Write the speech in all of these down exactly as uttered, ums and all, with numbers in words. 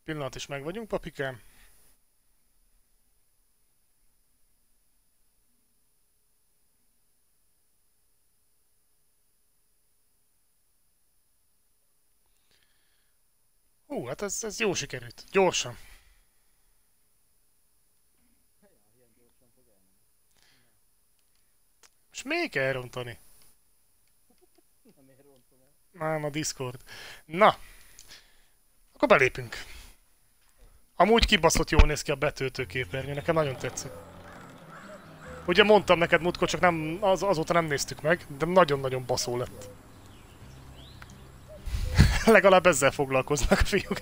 Pillanat is meg vagyunk, papikám. Hú, hát ez, ez jó sikerült. Gyorsan. És még kell elrontani. Nem, a Discord. Na. Akkor belépünk. Amúgy kibaszott jól néz ki a betöltőképernyő, nekem nagyon tetszik. Ugye mondtam neked múltkor, csak nem, az, azóta nem néztük meg, de nagyon-nagyon baszó lett. Legalább ezzel foglalkoznak a fiúk.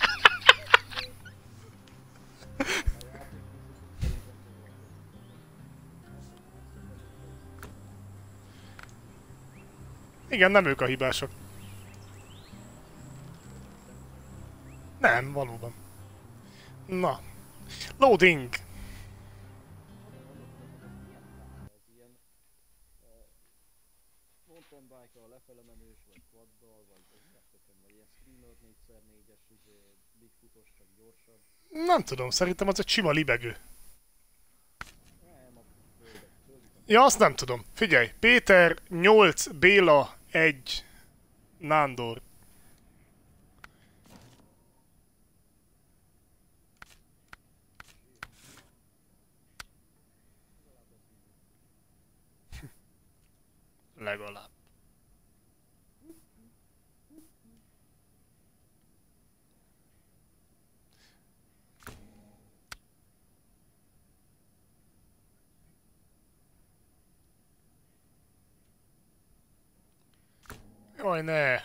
Igen, nem ők a hibások. Nem, valóban. Na. Loading! Nem tudom, szerintem az egy sima libegő. Ja, azt nem tudom. Figyelj, Péter nyolc, Béla egy, Nándor. Legalább. Jaj, ne!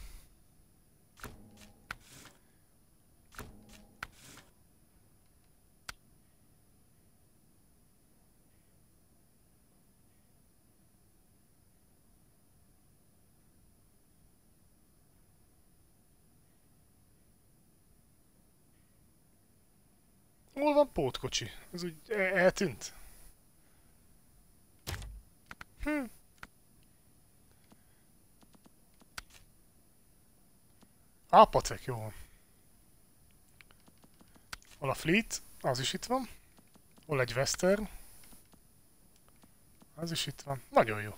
Hol van pótkocsi? Ez úgy el- eltűnt? Hm. Á, pacek, jó van. Hol a Fleet? Az is itt van. Hol egy Western? Az is itt van. Nagyon jó.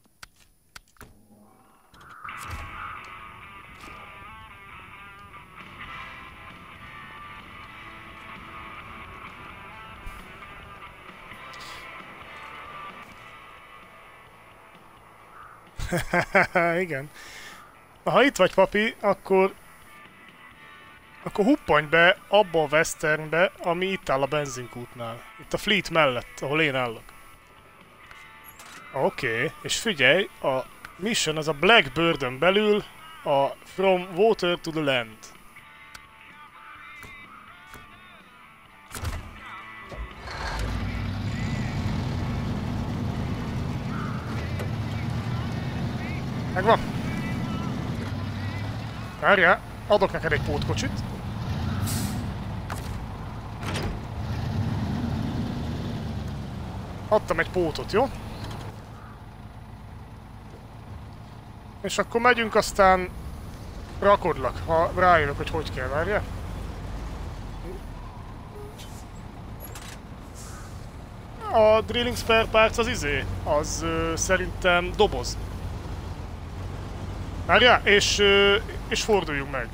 Igen. Na, ha itt vagy, papi, akkor... Akkor huppanj be abba a Westernbe, ami itt áll a benzinkútnál. Itt a Fleet mellett, ahol én állok. Oké, okay. És figyelj, a mission az a Blackbirdön belül a From Water to the Land. Megvan. Várjál, adok neked egy pótkocsit. Adtam egy pótot, jó? És akkor megyünk, aztán rakodlak, ha rájövök, hogy hogy kell, várjál. A drilling spare parts az izé, az ö, szerintem doboz. Várjál, és, ö, és forduljunk meg.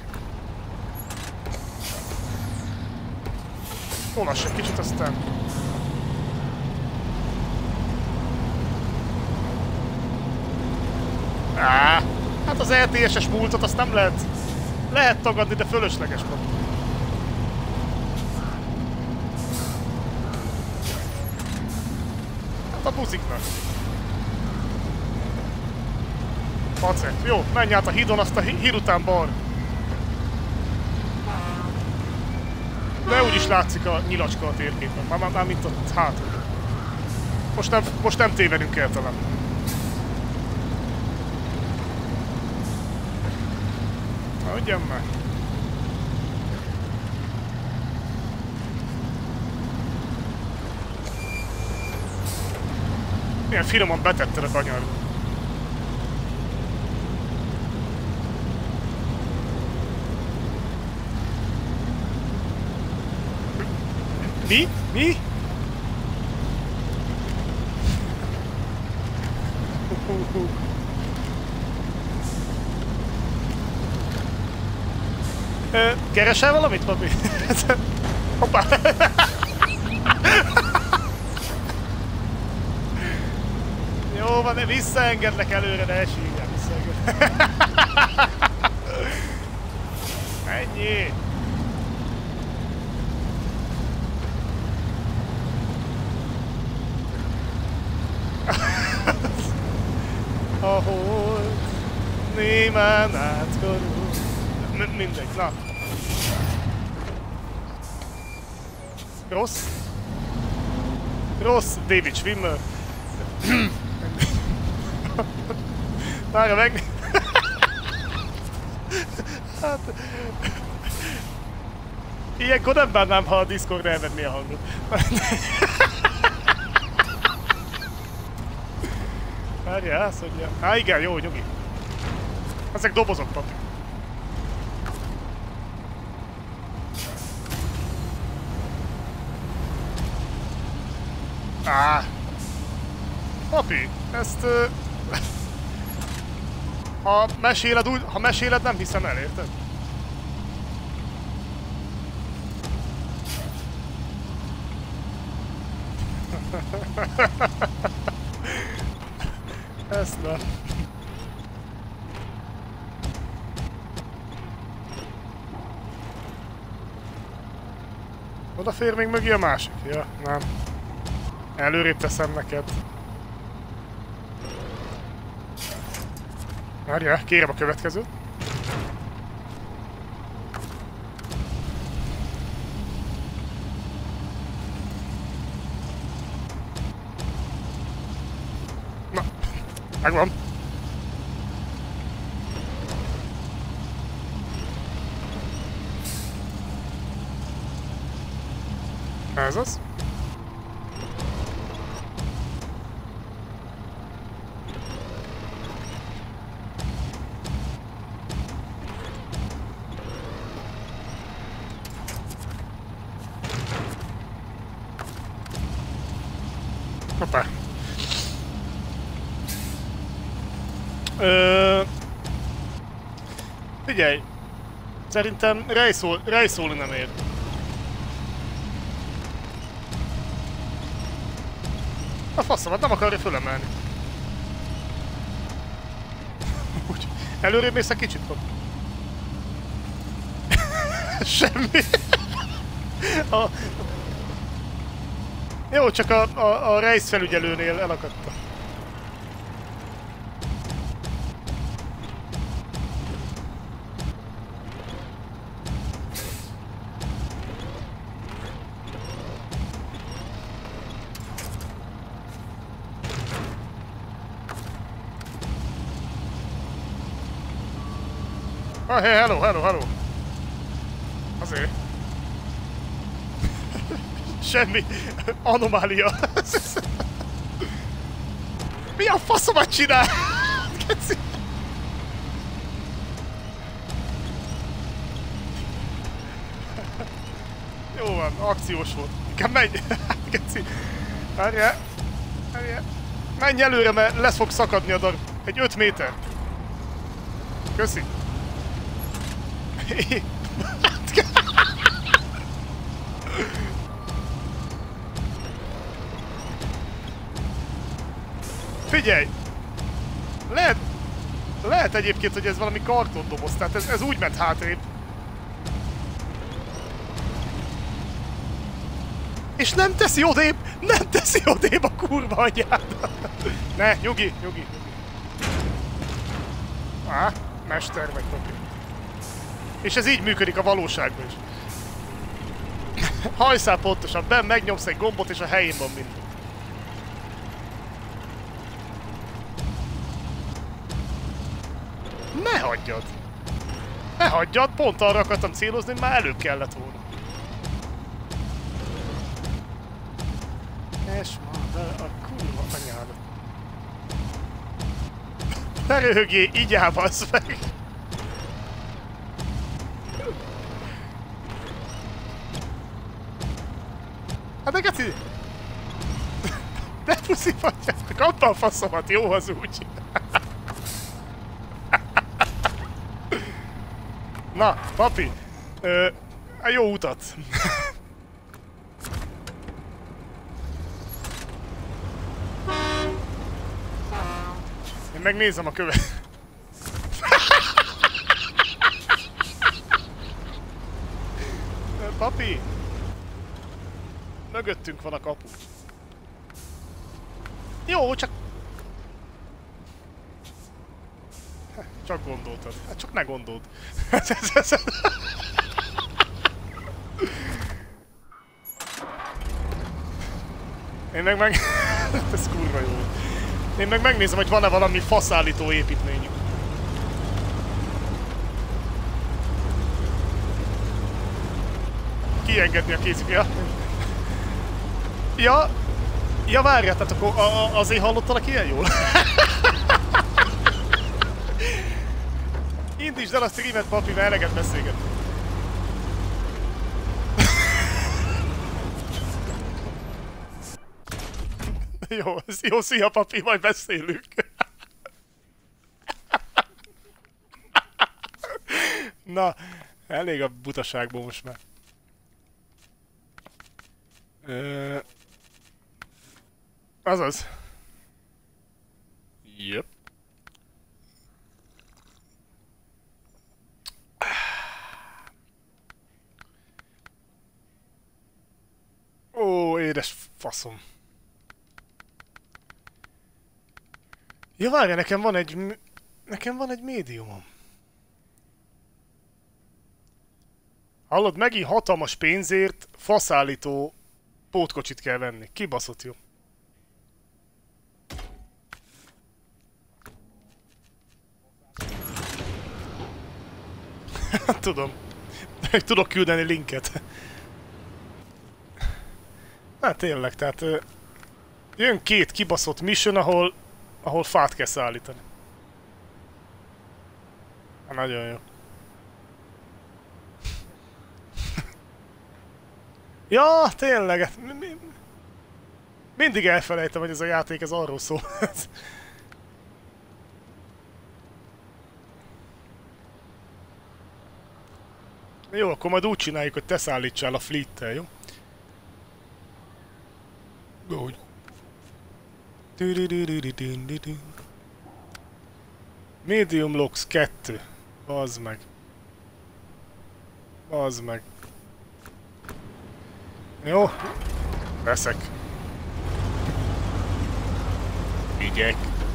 Olass egy kicsit, aztán... Á, hát az er té es-es múltat azt nem lehet... Lehet tagadni, de fölösleges van. Hát a buziknak. Pacek, jó, menj át a hídon, azt a híd után bar. De úgyis látszik a nyilacska a térképen, már, már, már mint ott hátul. Most nem, most nem tévedünk el talán. Na, ugyan meg. Milyen finoman betetted a kanyar. Mi? Mi? Ö, keresel valamit, papi? Hoppá! Jó van, visszaengedlek előre, ne esígyel, visszaengedlek. Ennyi! Ahol némán átkarul. Mindegy, na. Rossz? Rossz, David Schwimmer. Várja meg! Hát... Ilyenkor nem bánnám, ha a Discord elvenné a hangot. Várjál, azt mondja... Á, igen, jó, nyugi. Ezek dobozok, papi. Á. Papi, ezt... Uh... Ha meséled úgy, ha meséled, nem hiszem el, érted? Ezt nem. Odafér még mögé a másik? Ja, nem. Előrébb teszem neked. Várjál, kérem a következőt. Na, megvan. Ez az. Hoppá. Ö... Figyelj! Szerintem rejszól, rejszólni nem ér. A faszomat nem akarja fölemelni. Úgy. Előrébb mész egy kicsit, pap. Semmi. A... Jó, csak a, a, a rejsz felügyelőnél elakadta. Ah, hey, hello, hello, hello. Azért. Semmi. Anomália. Mi a faszomat csinál? Keci. Jó van, akciós volt. Inkább menj. Keci. Várjál. Várjál. Menj előre, mert lesz fog szakadni a darab. Egy öt méter. Köszi. Figyelj! Lehet... Lehet egyébként, hogy ez valami kartondoboz, tehát ez, ez úgy ment hátrébb. És nem teszi odébb! Nem teszi odébb a kurva anyádat! Ne, nyugi, nyugi, nyugi. Á, mester vagy, papi. És ez így működik a valóságban is. Hajszál pontosan, benn megnyomsz egy gombot és a helyén van minden. Ne hagyjad! Ne hagyjad, pont arra akartam célozni, hogy már előbb kellett volna. És már a kurva anyádat. Ne röhögjél, így állsz meg! meg, geci! De puszi fagyjátok, kapta a faszomat, jó az úgy. Na, papi, ö, a jó utat. Én megnézem a követ. Papi, mögöttünk van a kapu. Jó, csak... Csak gondoltad. Hát csak ne gondold. Én meg meg... Ez kurva jó. Én meg megnézem, hogy van-e valami faszállító építményük. Kiengedni a kézük. Ja, ja, ja várjál, tehát akkor a, a, azért hallottalak ilyen jól? Indítsd el a streamet, papi, mert eleget beszélgetni. Jó, jó, szia papi, majd beszélünk. Na, elég a butaságból most már. Ö... Azaz. Jöp. Ó, édes faszom. Ja, várja, nekem van egy... Nekem van egy médiumom. Hallod, megint hatalmas pénzért faszállító pótkocsit kell venni. Kibaszott jó. Tudom. Tudok küldeni linket. Hát tényleg, tehát... Jön két kibaszott mission, ahol... ahol fát kell szállítani. Hát nagyon jó. Ja, tényleg. Mindig elfelejtem, hogy ez a játék ez arról szól. Jó, akkor majd úgy csináljuk, hogy te szállítsál a fleet-tel, jó? Úgy. Medium Locks kettő. Bazd meg. Bazd meg. Jó. Veszek. Vigyek.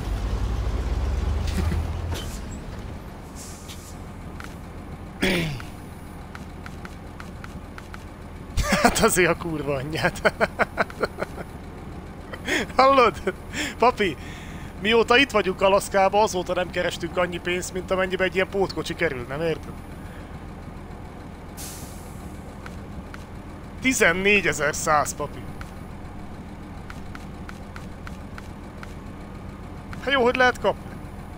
Hát azért a kurva anyját. Hallod? Papi, mióta itt vagyunk Alaszkában, azóta nem kerestünk annyi pénzt, mint amennyibe egy ilyen pótkocsi kerül, nem érted? tizennégyezer-száz, papi. Hát jó, hogy lehet kapni?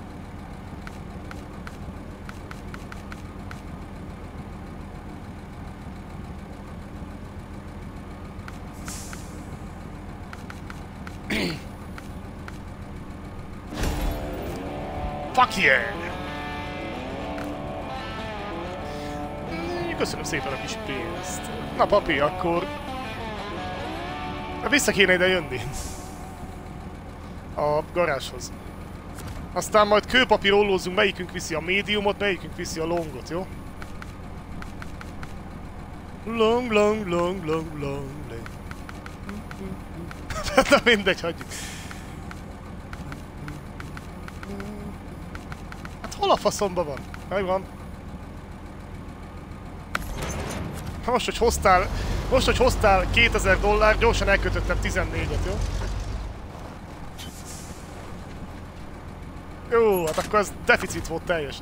Fuck yeah! Köszönöm szépen a kis pénzt. Na papi, akkor... Vissza kéne ide jönni. A garázshoz. Aztán majd kőpapír ollózzunk, melyikünk viszi a médiumot, melyikünk viszi a longot, jó? Long, long, long, long, long, long. Na mindegy, hagyjuk. Hát hol a faszomba van? Megvan. Most, hogy hoztál, most, hogy hoztál kétezer dollár, gyorsan elkötöttem tizennégyet, jó? Jó, hát akkor ez deficit volt teljesen.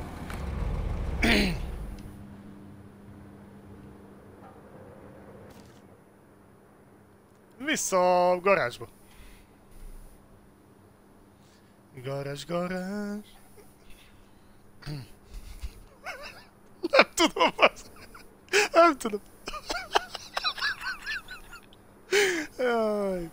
Vissza a garázsba. Garázs, garázs. Nem tudom, az. Nem tudom. Jaj.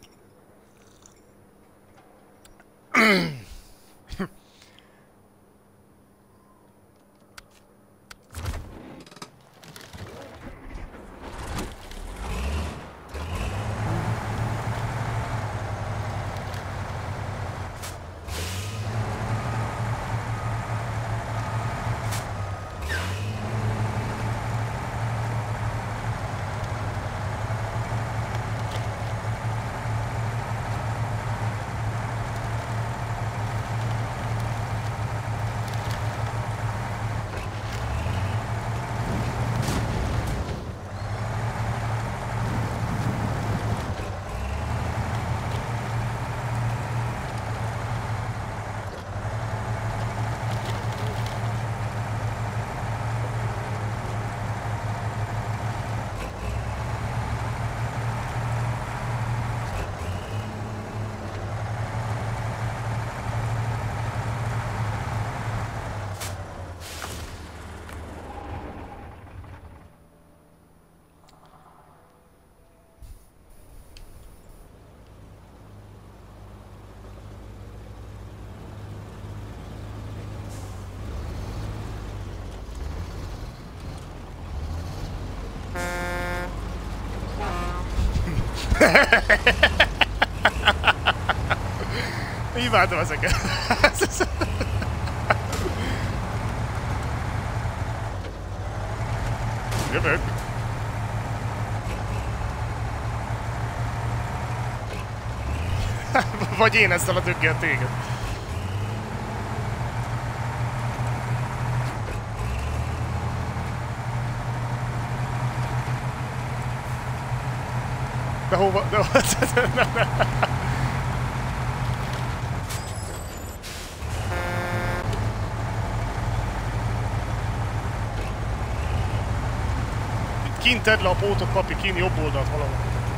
Imádom ezeket. Jövök. Vagy én ezzel a döggel téged. De hova? De hova? Kint tedd le a pótot, papi, kint jobb oldalt valahol.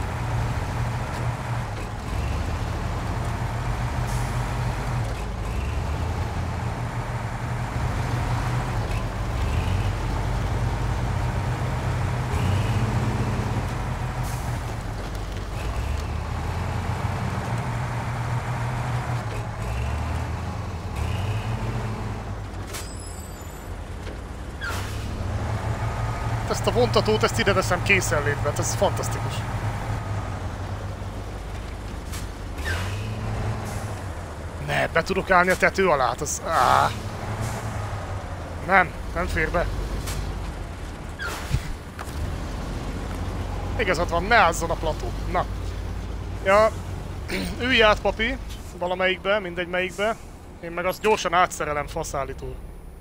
Ezt a vontatót, ezt ide veszem készenlétbe, hát ez fantasztikus. Ne, be tudok állni a tető alá, hát az... Áh. Nem, nem fér be. Igazad van, ne ázzon a plató. Na. Ja, ülj át, papi, valamelyikbe, mindegy melyikbe. Én meg azt gyorsan átszerelem faszállító.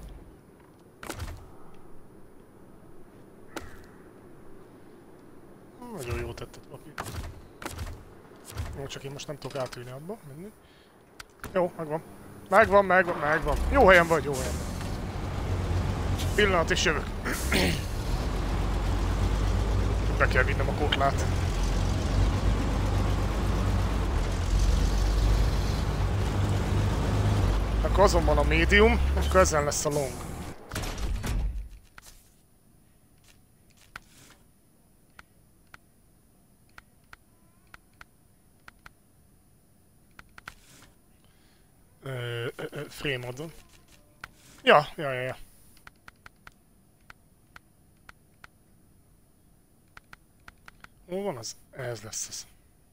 Nagyon jó tetted, papi. Jó, csak én most nem tudok átülni abba, mindig. Jó, megvan. Megvan, megvan, megvan. Jó helyen vagy, jó helyen vagy. Pillanat és jövök. Be kell vinnem a kotlát. Akkor azon van a médium, akkor ezen lesz a long. Frame adom. Ja, ja, ja, ja. Hol van az? Ez lesz az.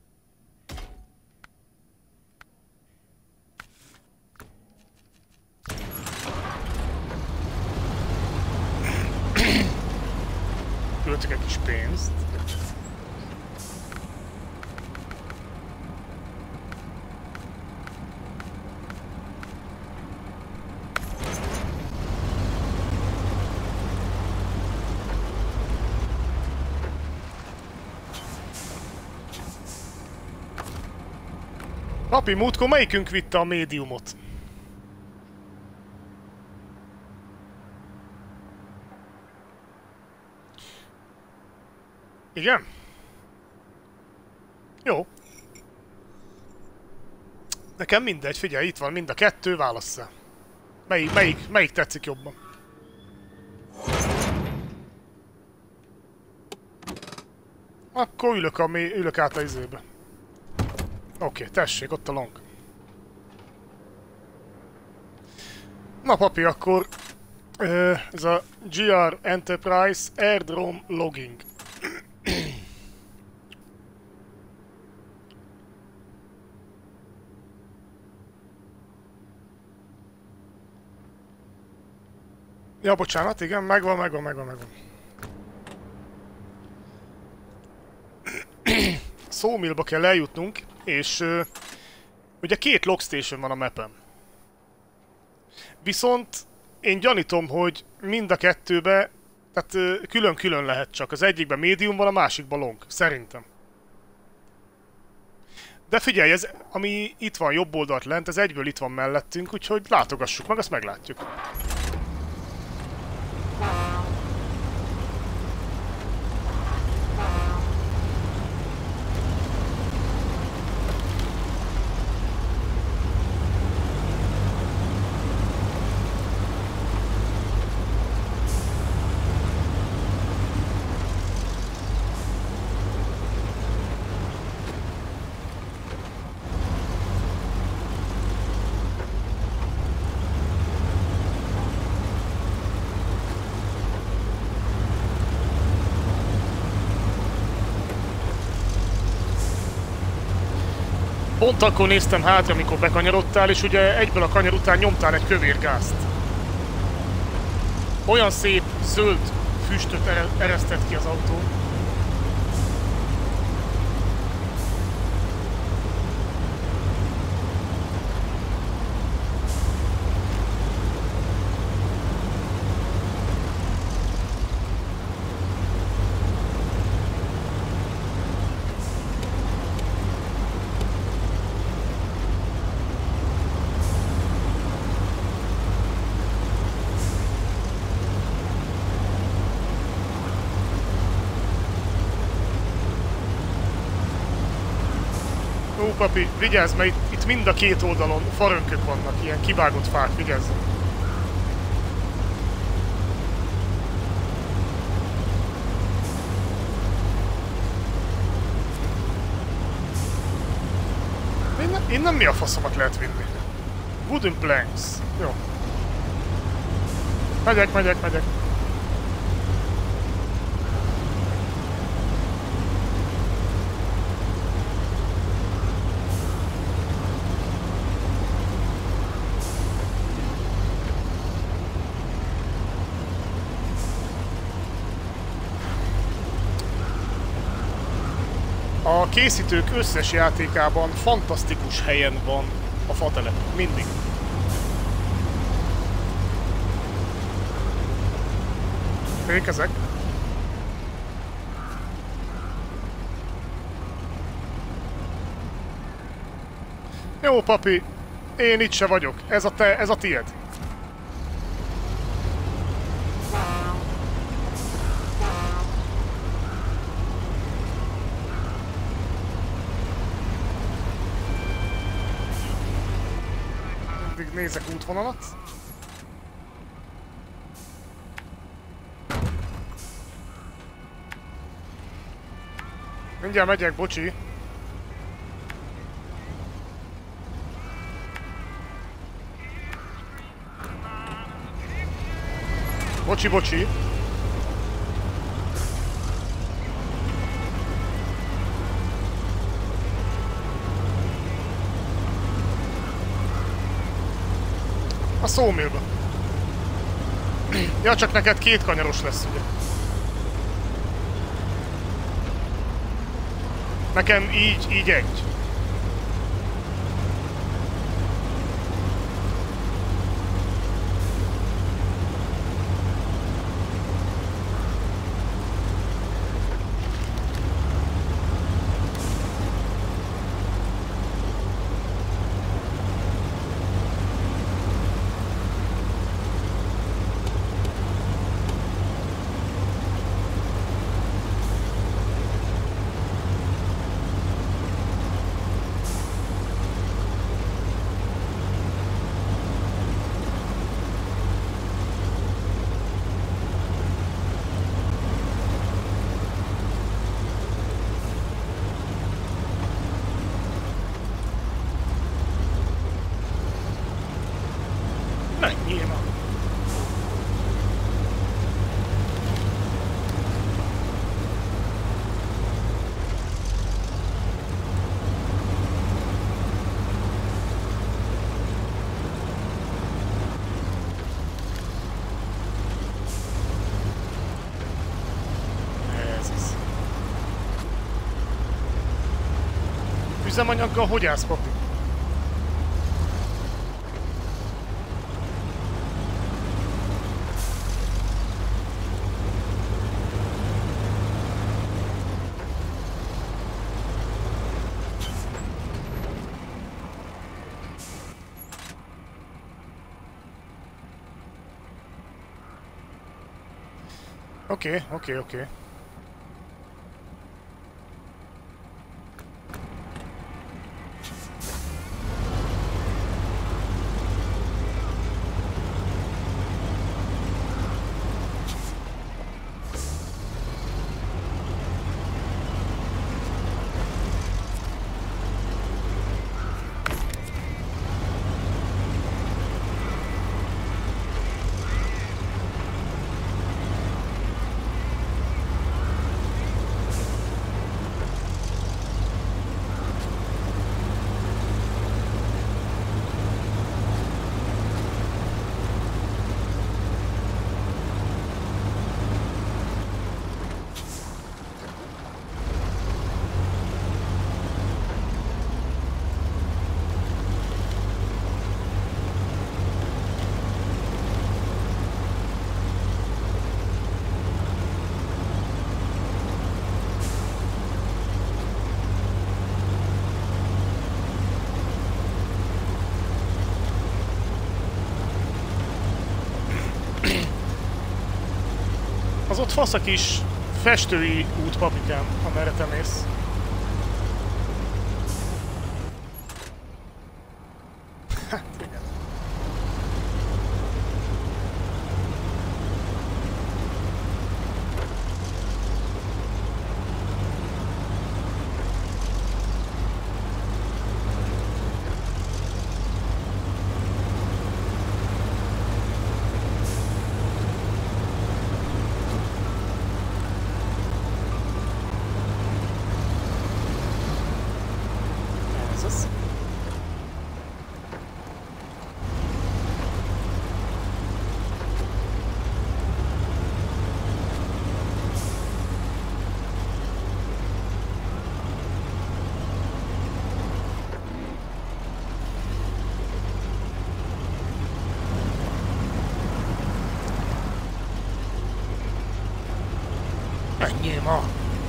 Költök egy kis pénzt. Papi, múltkor melyikünk vitte a médiumot? Igen? Jó. Nekem mindegy, figyelj, itt van mind a kettő, válassza. Melyik, melyik, melyik tetszik jobban? Akkor ülök, a mély, ülök át a izébe. Oké, okay, tessék, ott a long. Na papi, akkor uh, ez a gé er Enterprise Airdrome Logging. Ja, bocsánat, igen, megvan, megvan, megvan, megvan. Sawmillba kell eljutnunk, és uh, ugye két logstation van a mapen. Viszont én gyanítom, hogy mind a kettőbe, tehát külön-külön uh, lehet csak. Az egyikben médium van, a másikban long, szerintem. De figyelj, ez, ami itt van jobb oldalt lent, ez egyből itt van mellettünk, úgyhogy látogassuk meg, azt meglátjuk. Pont akkor néztem hátra, amikor bekanyarodtál, és ugye egyből a kanyar után nyomtál egy kövér gázt. Olyan szép, zöld füstöt eresztett ki az autó. Ó, papi, vigyázz, mert itt, itt mind a két oldalon farönkök vannak, ilyen kivágott fák, vigyázz! Innen, innen mi a faszomat lehet vinni? Wooden planks. Jó. Megyek, megyek, megyek. A készítők összes játékában fantasztikus helyen van a fatelep. Mindig. Fékezek. Jó, papi. Én itt se vagyok. Ez a te, ez a tied. Nézek útvonalat. Mindjárt megyek, bocsi. Bocsi, bocsi. A Sawmillba. Ja, csak neked két kanyaros lesz, ugye? Nekem így, így egy. üzemanyaggal hogy állsz, papi? Oké, okay, oké, okay, oké. Okay. Az ott fasz a kis festői út, papikám, amerre te mész. Hát, igen. Menjél ma!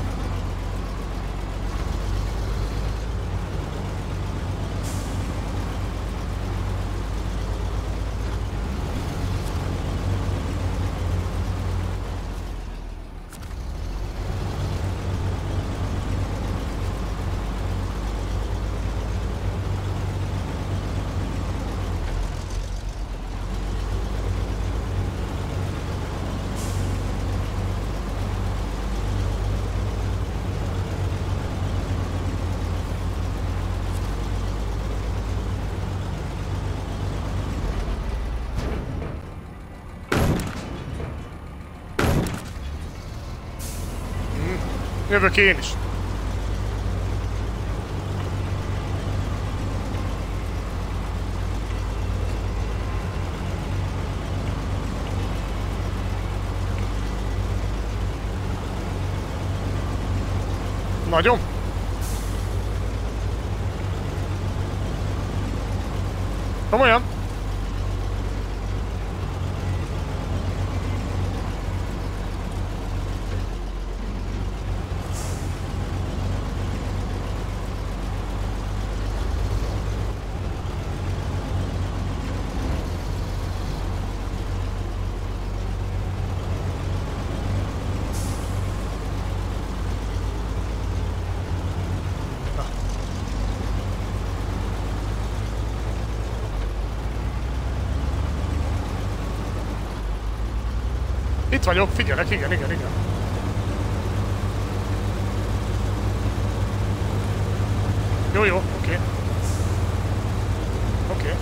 Jövök én is. Nagyon. Komolyan? Itt vagyok, figyelek, igen, igen, igen. Jó, jó, oké. Oké.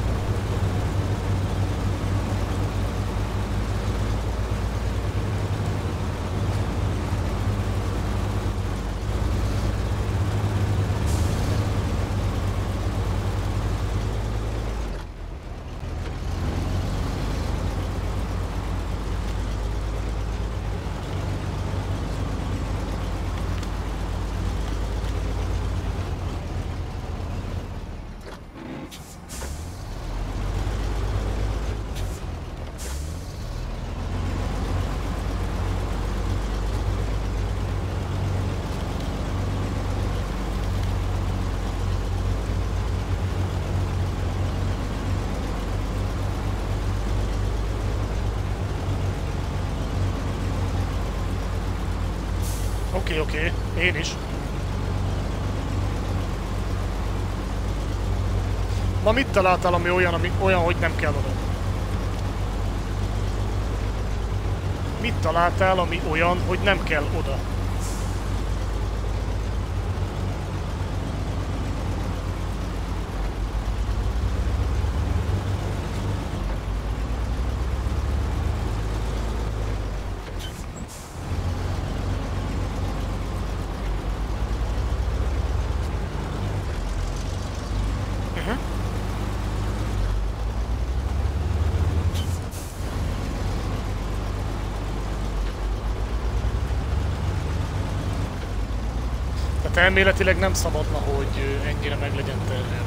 Oké, oké, én is. Na mit találtál, ami olyan, ami olyan, hogy nem kell oda? Mit találtál, ami olyan, hogy nem kell oda? Elméletileg nem szabadna, hogy ennyire meg legyen terhelve.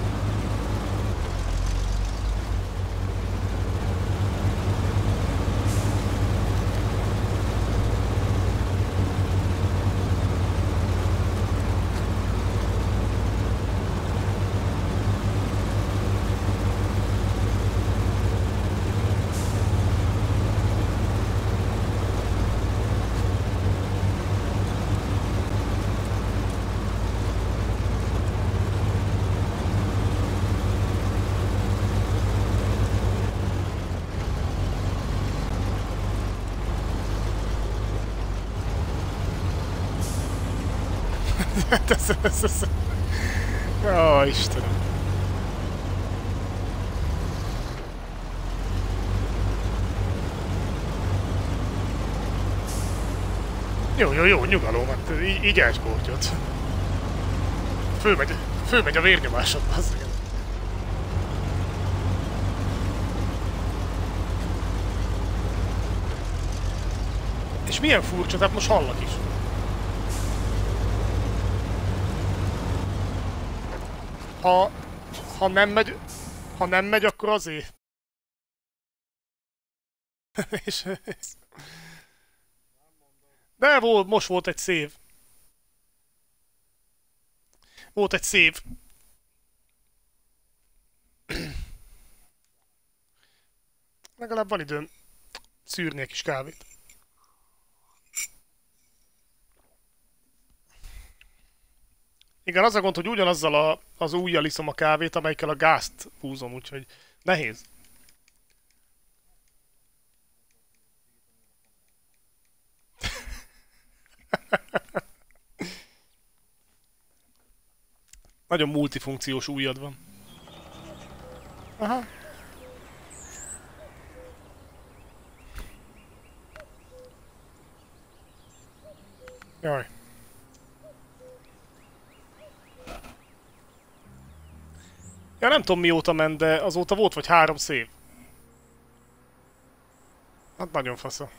ez, ez, ez. Ó, Istenem. Jó, jó, jó, nyugalom, hát így, így elsportjod. Fölmegy, fölmegy a vérnyomásod, az igen. És milyen furcsa, tehát most hallak is. Ha, ha nem megy, ha nem megy, akkor azért. és, de volt, most volt egy szév. Volt egy szév. Legalább van időm szűrni egy kis kávét. Igen, az a gond, hogy ugyanazzal a, az ujjal iszom a kávét, amelyikkel a gázt húzom, úgyhogy nehéz. Nagyon multifunkciós ujjad van. Aha. Jaj. Ja, nem tudom mióta ment, de azóta volt vagy három szév. Hát nagyon fasza.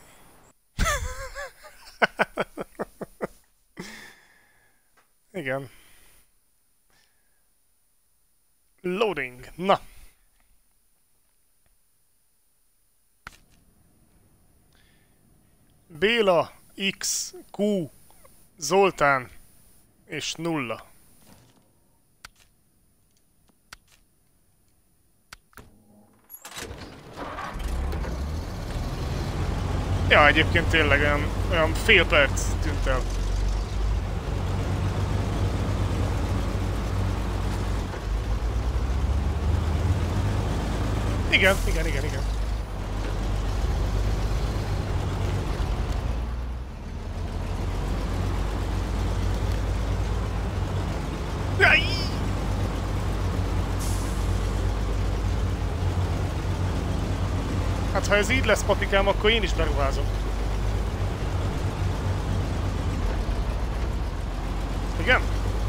Igen. Loading. Na. Béla, X, Q, Zoltán és nulla. Ja, egyébként tényleg olyan, olyan fél perc tűnt el. Igen, igen, igen, igen. Jaj! Hát ha ez így lesz, patikám, akkor én is beruházom. Igen?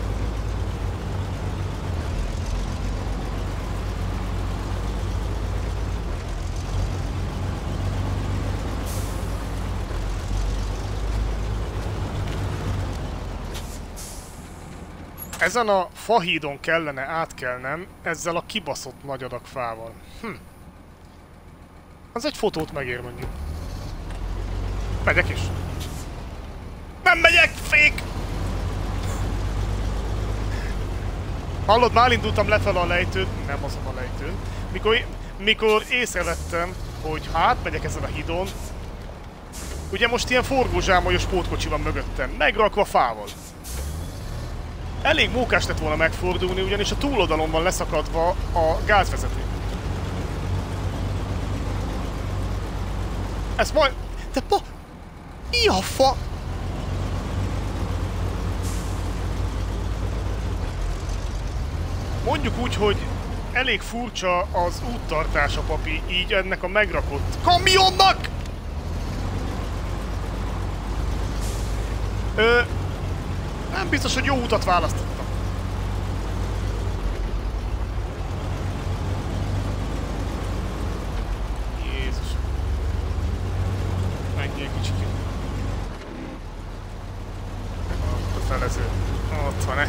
Ezen a fahídon kellene átkelnem ezzel a kibaszott nagy adag fával. Hm. Az egy fotót megér mondjuk. Megyek is. Nem megyek, fék! Hallod, már indultam lefelé a lejtőn, nem azon a lejtőn. Mikor, mikor észrevettem, hogy ha átmegyek ezen a hídon, Ugye most ilyen forgózsámolyos pótkocsi van mögöttem, megrakva fával. Elég mókás lett volna megfordulni, ugyanis a túloldalon van leszakadva a gázvezeték. Ez majd... Te pa... Mi a fa... Mondjuk úgy, hogy elég furcsa az úttartása, papi, így ennek a megrakott kamionnak! Ö... Nem biztos, hogy jó utat választottam. Jézus. Menjél kicsikét. Ott a felező. Ott van-e?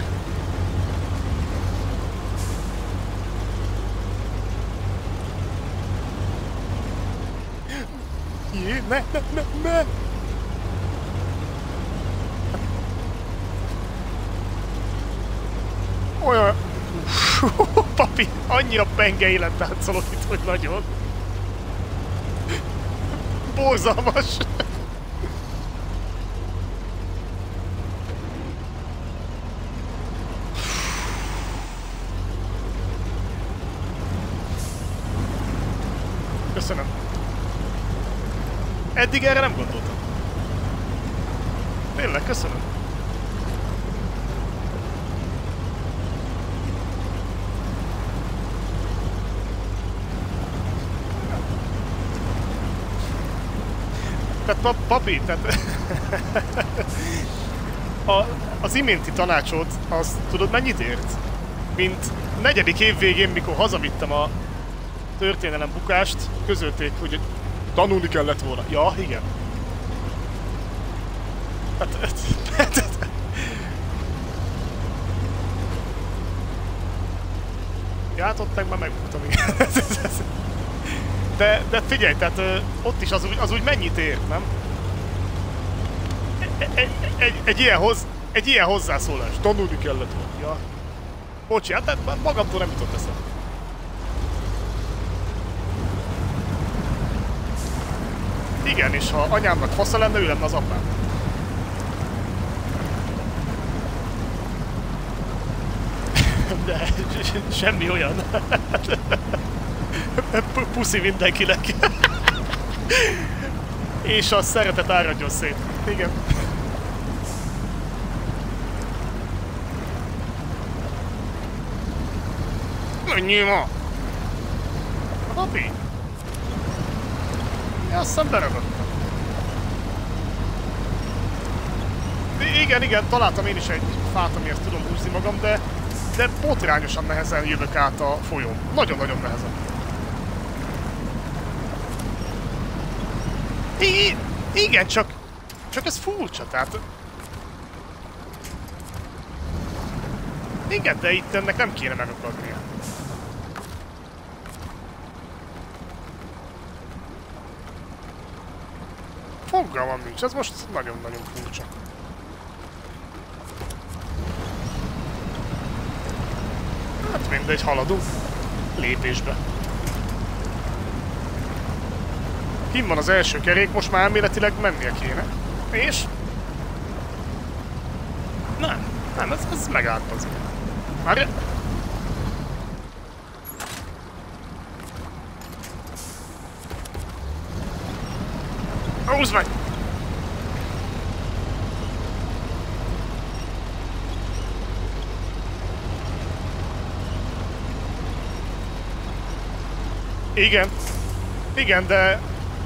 Jé, ne, ne, ne, ne! Olyan... Papi, annyira penge élet táncolok itt, hogy nagyon. Borzalmas. Köszönöm. Eddig erre nem gondoltam. Tényleg, köszönöm. Tehát pap, papi, tehát... a, az iménti tanácsod, az tudod mennyit ért? Mint negyedik év végén, mikor hazavittem a történelem bukást, közölték, hogy tanulni kellett volna. Ja, igen. Hát, hát, hát, hát. Ja, hát ott meg már megbuktam, igen. De, de figyelj, tehát ö, ott is az úgy, az úgy mennyit ér, nem? Egy, egy, egy, egy, ilyen, hoz, egy ilyen hozzászólás. Tanulni kellett volna. Ja. Bocsi, hát magamtól nem jutott eszembe. Igen, és ha anyámnak fasza lenne, ő lenne az apám. De semmi olyan. Puszi mindenkinek. És a szeretet áradjon szét. Igen. Menjél ma! A papi! Ja, azt hiszem beragadtam. Igen, igen, találtam én is egy fát, amihez tudom húzni magam, de, de botrányosan nehezen jövök át a folyón. Nagyon-nagyon nehezen. I igen, csak, csak ez furcsa, tehát... Igen, de itt ennek nem kéne megakadnia. Fogalmam nincs, ez most nagyon-nagyon furcsa. Hát mindegy, haladunk. Lépésbe. Kim van az első kerék, most már elméletileg mennie kéne. És? Nem, nem, ez, ez megállt az. Már... Húzd meg! Igen. Igen, de...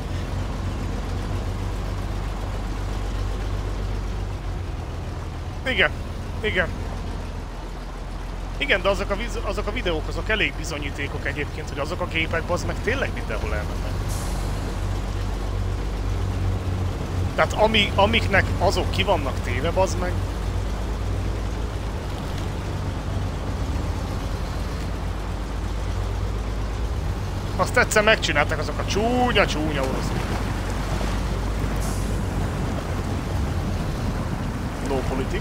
Igen. Igen. Igen, de azok a, azok a videók, azok elég bizonyítékok egyébként, hogy azok a képek, bazd meg tényleg mindenhol elmennek. Tehát ami, amiknek azok ki vannak téve, bazd meg. Azt egyszer megcsináltak azok a csúnya-csúnya oroszok. No politik.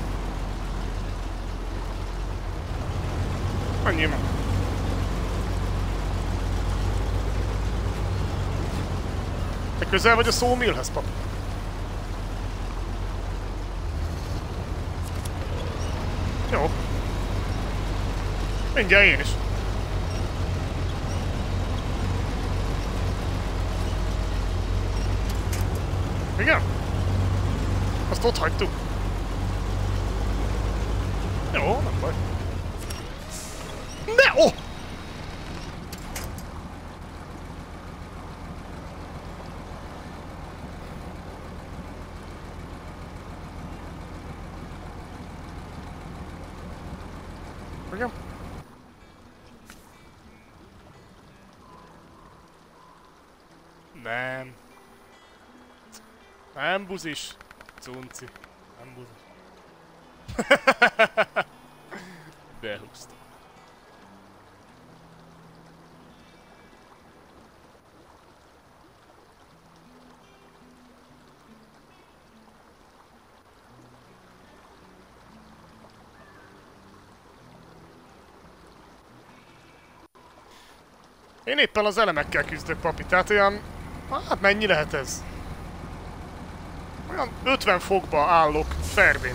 Annyi meg. Te közel vagy a szómillhez, papi? Mindjárt én is. Igen? Azt ott hagytuk. Jó, nem baj. Ne! Oh! Igen? Nem. Nem buzis. Cunci. Nem buzis. Behúztam. Én éppen az elemekkel küzdök, papi, tehát olyan... Hát mennyi lehet ez? Olyan ötven fokba állok ferdén.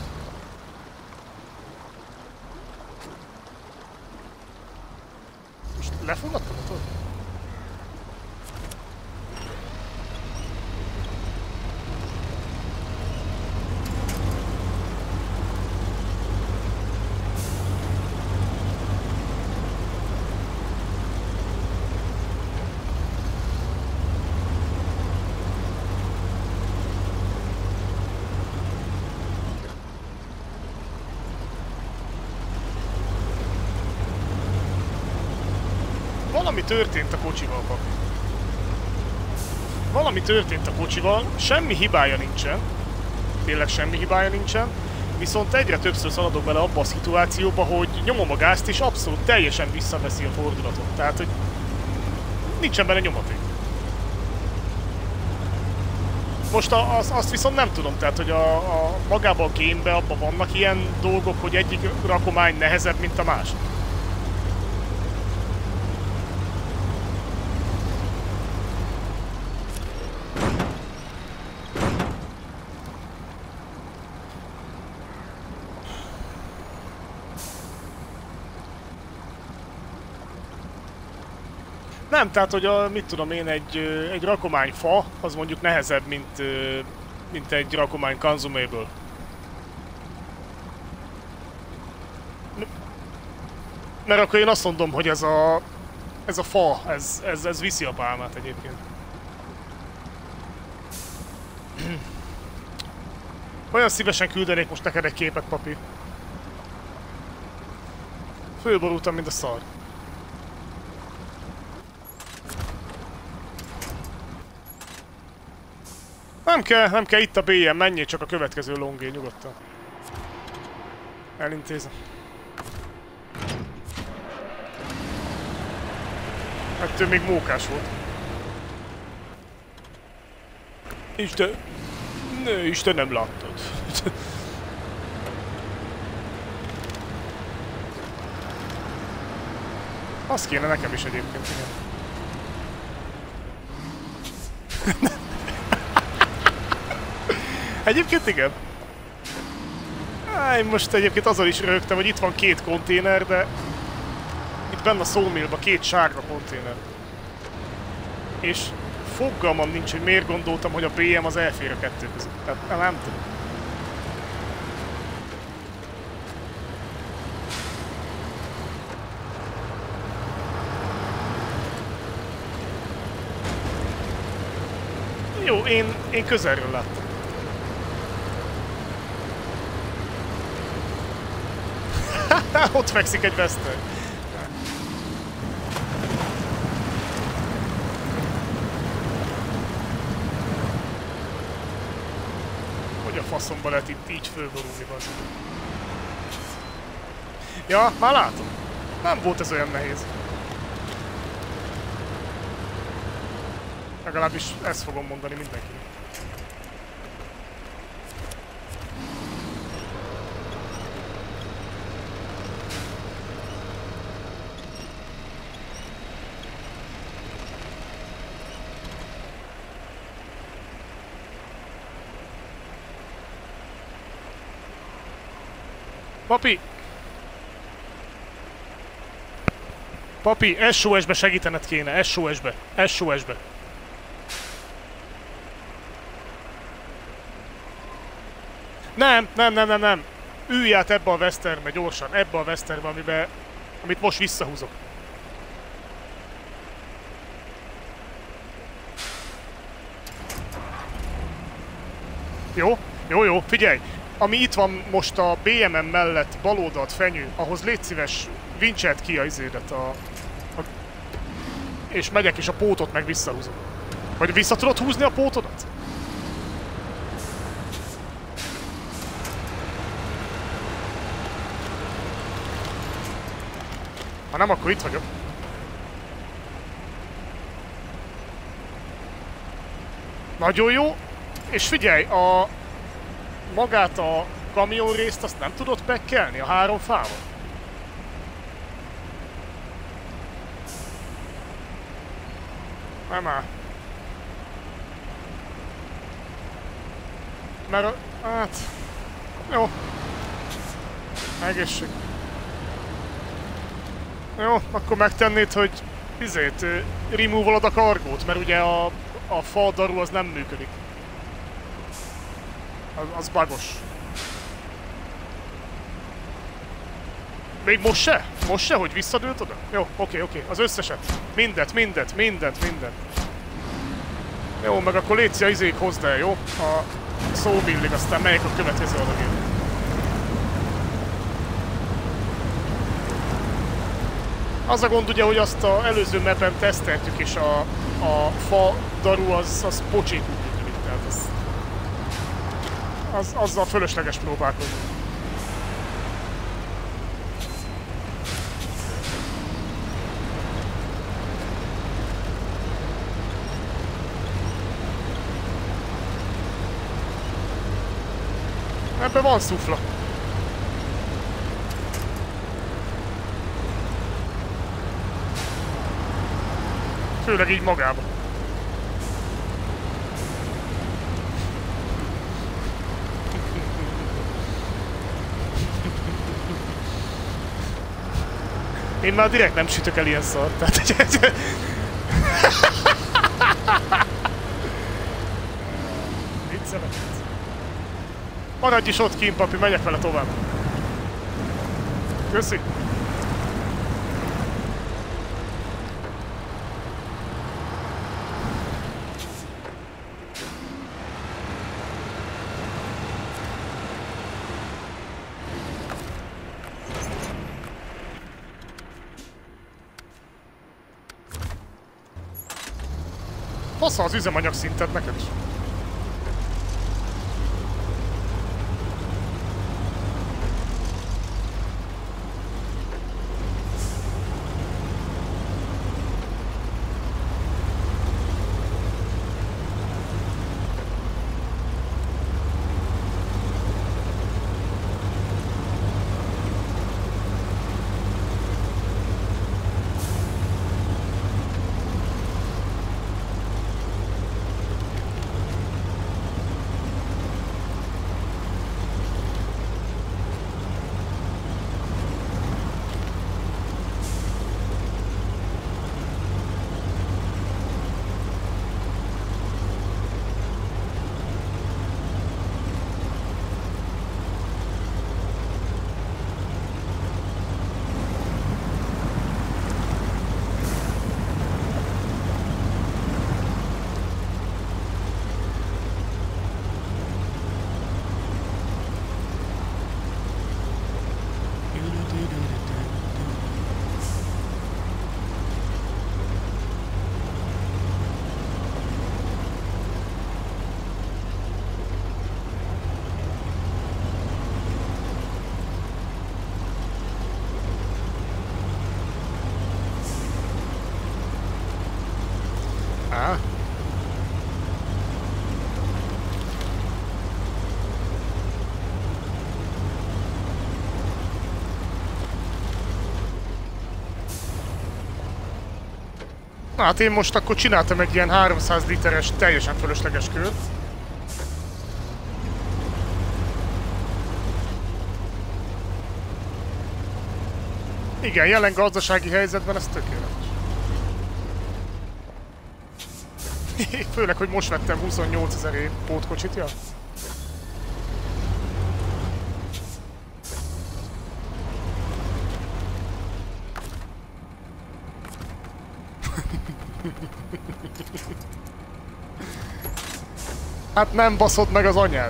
Most lefogadtam, tudod? Valami történt a kocsival, papi. Valami történt a kocsival, semmi hibája nincsen. Tényleg semmi hibája nincsen. Viszont egyre többször szaladok bele abba a szituációba, hogy nyomom a gázt és abszolút teljesen visszaveszi a fordulatot. Tehát, hogy nincsen benne nyomaték. Most a, az, azt viszont nem tudom, tehát, hogy a, a magában a gémben abban vannak ilyen dolgok, hogy egyik rakomány nehezebb, mint a másik. Nem, tehát, hogy a, mit tudom én, egy, egy rakomány fa, az mondjuk nehezebb, mint, mint egy rakomány consumable. Mert akkor én azt mondom, hogy ez a, ez a fa, ez, ez, ez viszi a pálmát egyébként. Olyan szívesen küldenék most neked egy képet, papi. Fölborultam, mint a szar. Nem kell, nem kell, itt a bé em, menjél csak a következő longé, nyugodtan. Elintézem. Ettől még mókás volt. Isten... Ne, Isten nem láttad. Az kéne nekem is egyébként, igen. Egyébként igen. Á, én most egyébként azon is rögtem, hogy itt van két konténer, de... Itt benne a sawmillban két sárga konténer. És fogalmam nincs, hogy miért gondoltam, hogy a bé em az elfér a kettő között. Tehát nem tudom. Jó, én, én közelről láttam. Ott fekszik egy Western. Hogy a faszomba lehet itt így fölborulni, bazd. Ja, már látom. Nem volt ez olyan nehéz. Legalábbis ezt fogom mondani mindenkinek. Papi! Papi, es o es-be segítened kéne, es o es-be, es o es-be. Nem, nem, nem, nem, nem. Ülj át ebbe a Westernbe, gyorsan, ebbe a Westernbe, amiben, amit most visszahúzok. Jó, jó, jó, figyelj! Ami itt van most a bé em em mellett, bal oldalt fenyő, ahhoz légy szíves, vincselt ki a izédet a, a... és megyek és a pótot meg visszahúzom. Vagy vissza tudod húzni a pótodat? Ha nem, akkor itt vagyok. Nagyon jó. És figyelj, a... magát a kamion részt azt nem tudod pekkelni a három fával? Nem áll. Mert a... hát... jó. Egészség. Jó, akkor megtennéd, hogy izét, removalod a kargót, mert ugye a, a faldarú az nem működik. Az, az bugos. Még most se? Most se, hogy visszadőlt oda? Jó, oké, oké. Az összeset. Mindet, mindet, mindent, mindent. Jó, meg akkor légy szíves, izék hozd el, jó? A szóbillig, aztán melyik a következő adagért. Az a gond ugye, hogy azt az előző mapben teszteltük, és a, a fa daru az, az pocsékul működik, tehát az, az, azzal fölösleges próbálkozni. Ebben van szufla. Főleg így magában. Én már direkt nem sütök el ilyen szart, tehát... Viccelek. Maradj is ott kint, papi, megyek vele tovább. Köszi. Fasz az üzemanyag szinted neked is. Á. Na hát én most akkor csináltam egy ilyen háromszáz literes, teljesen fölösleges kört. Igen, jelen gazdasági helyzetben ez tökéletes. Főleg, hogy most vettem huszonnyolcezer pótkocsit, ja? Hát nem baszod meg az anyád.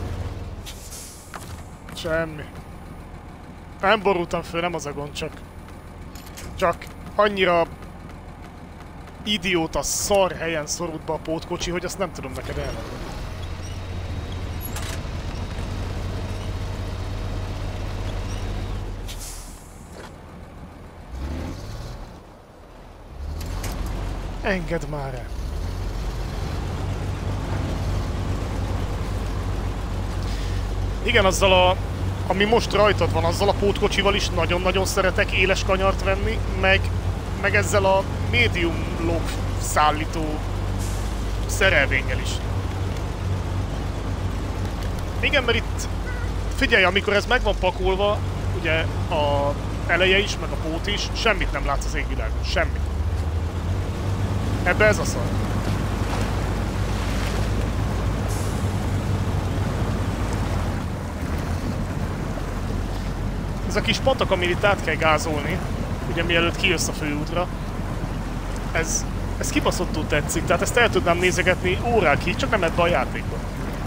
Semmi. Nem borultam föl, nem az a gond, csak... Csak annyira... idióta szar helyen szorult be a pótkocsi, hogy azt nem tudom neked elmondani. Engedd már el! Igen, azzal a... ami most rajtad van, azzal a pótkocsival is nagyon-nagyon szeretek éles kanyart venni, meg... meg ezzel a médium log szállító szerelvénnyel is. Igen, mert itt... Figyelj, amikor ez meg van pakolva, ugye a eleje is, meg a pót is, semmit nem látsz az égvilágon, semmit. Ebbe ez a szar. Ez a kis patak, amit itt át kell gázolni, ugye mielőtt kijössz a főútra, ez, ez kibaszottul tetszik, tehát ezt el tudnám nézegetni órákig, csak nem ebbe a játékban.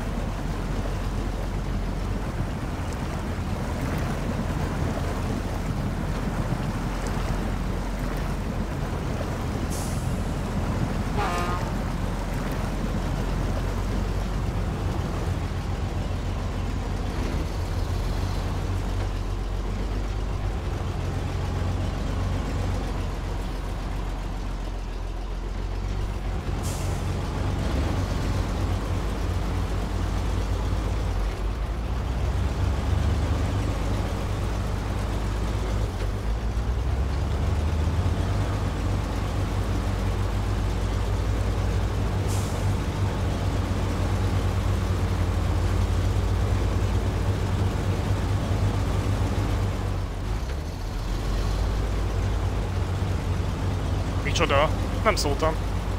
Micsoda? Nem szóltam.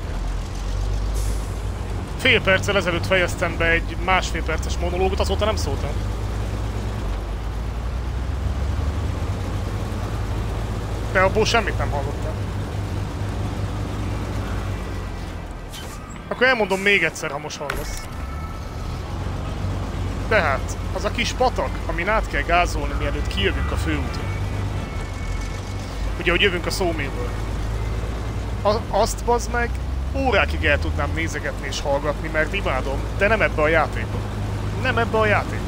Fél perccel ezelőtt fejeztem be egy másfél perces monológot, azóta nem szóltam. De abból semmit nem hallottam. Akkor elmondom még egyszer, ha most hallasz. Tehát, az a kis patak, amin át kell gázolni, mielőtt kijövünk a főútra. Ugye, hogy jövünk a szóméből. Azt, bazd meg, órákig el tudnám nézegetni és hallgatni, mert imádom, de nem ebbe a játékba. Nem ebbe a játékba.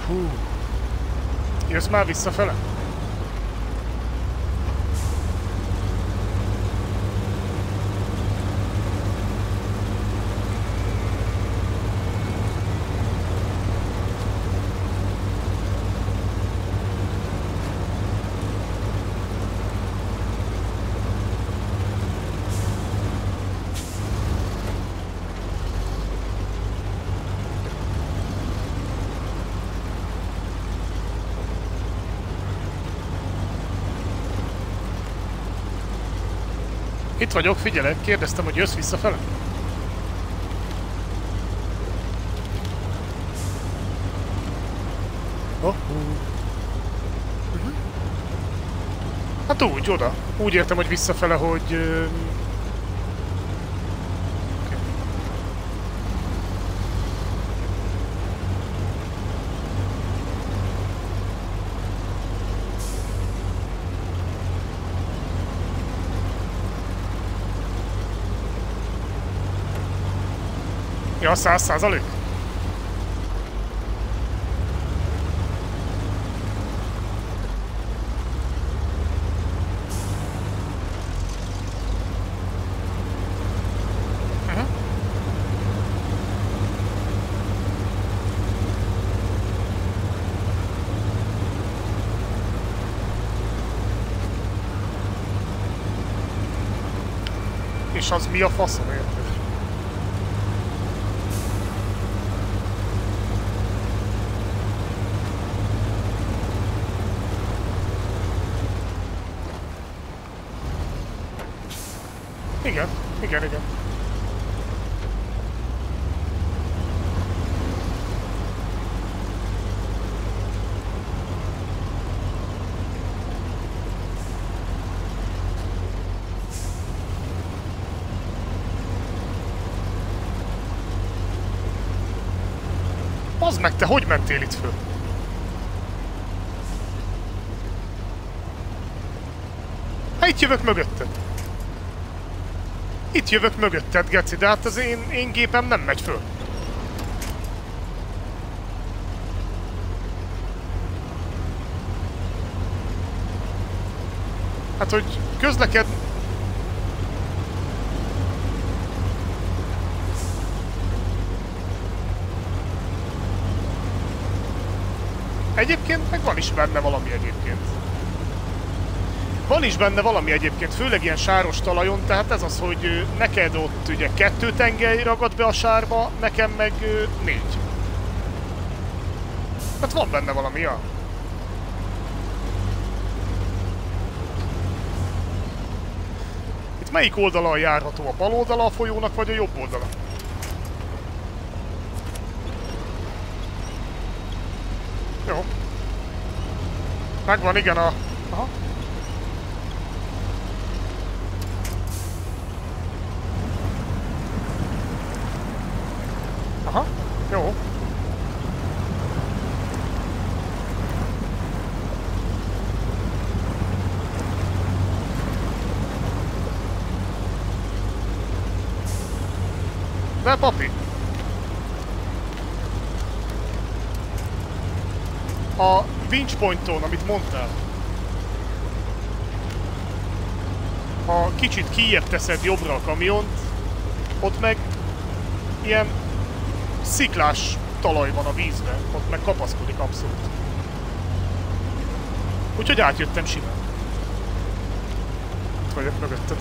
Hú. Jössz már visszafele? Itt vagyok, figyelek, kérdeztem, hogy jössz visszafele? Oh. Uh-huh. Hát úgy, oda. Úgy értem, hogy visszafele, hogy... Uh... Okay. Ja, száz százalék? Uh-huh. És az mi a faszom, érted? Igen, igen, igen. Bazd meg, te hogy mentél itt föl? Hát itt jövök mögötted. Itt jövök mögötted, geci, de hát az én, én gépem nem megy föl. Hát, hogy közleked... Egyébként meg van is benne valami egyébként. Van is benne valami egyébként, főleg ilyen sáros talajon, tehát ez az, hogy neked ott ugye kettő tengely ragad be a sárba, nekem meg négy. Hát van benne valami, ja. Itt melyik oldala járható? A bal oldala a folyónak, vagy a jobb oldala? Jó. Megvan, igen, a... Aha. Aha, jó. De papi. A winch pointon, amit mondtál. Ha kicsit kijjebb teszed jobbra a kamiont, ott meg ilyen sziklás talaj van a vízben, ott meg kapaszkodik abszolút. Úgyhogy átjöttem simán. Itt vagyok mögötted.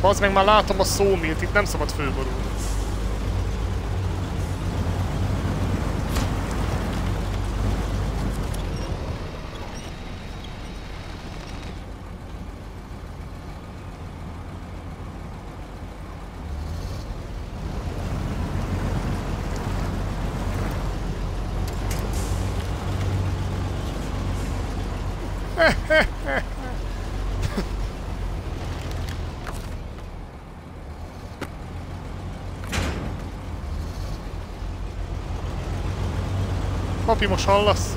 Bazd meg, már látom a szómilt, itt nem szabad fölborulni. Papi, most hallasz?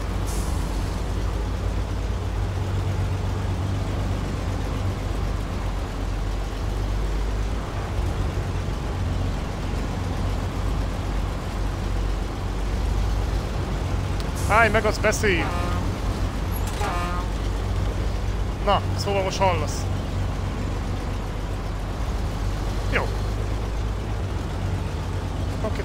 Állj meg, az beszélj! Na, szóval most hallasz. Jó. Oké. Okay.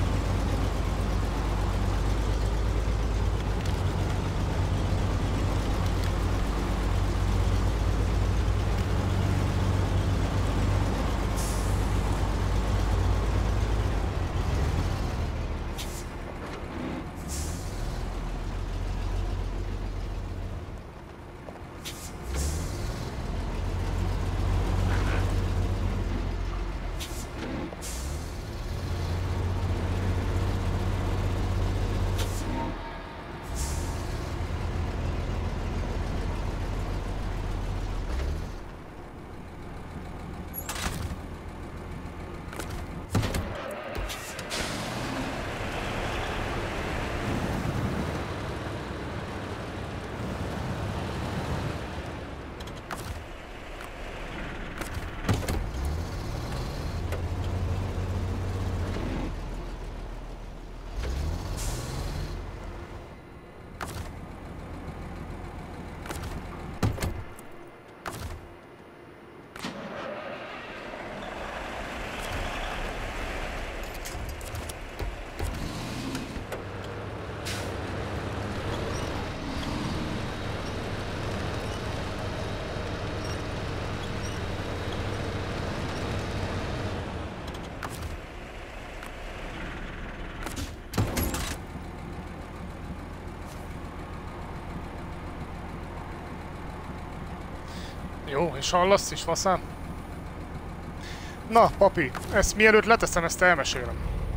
Jó, és hallasz is, faszám? Na, papi, ezt mielőtt leteszem, ezt elmesélem.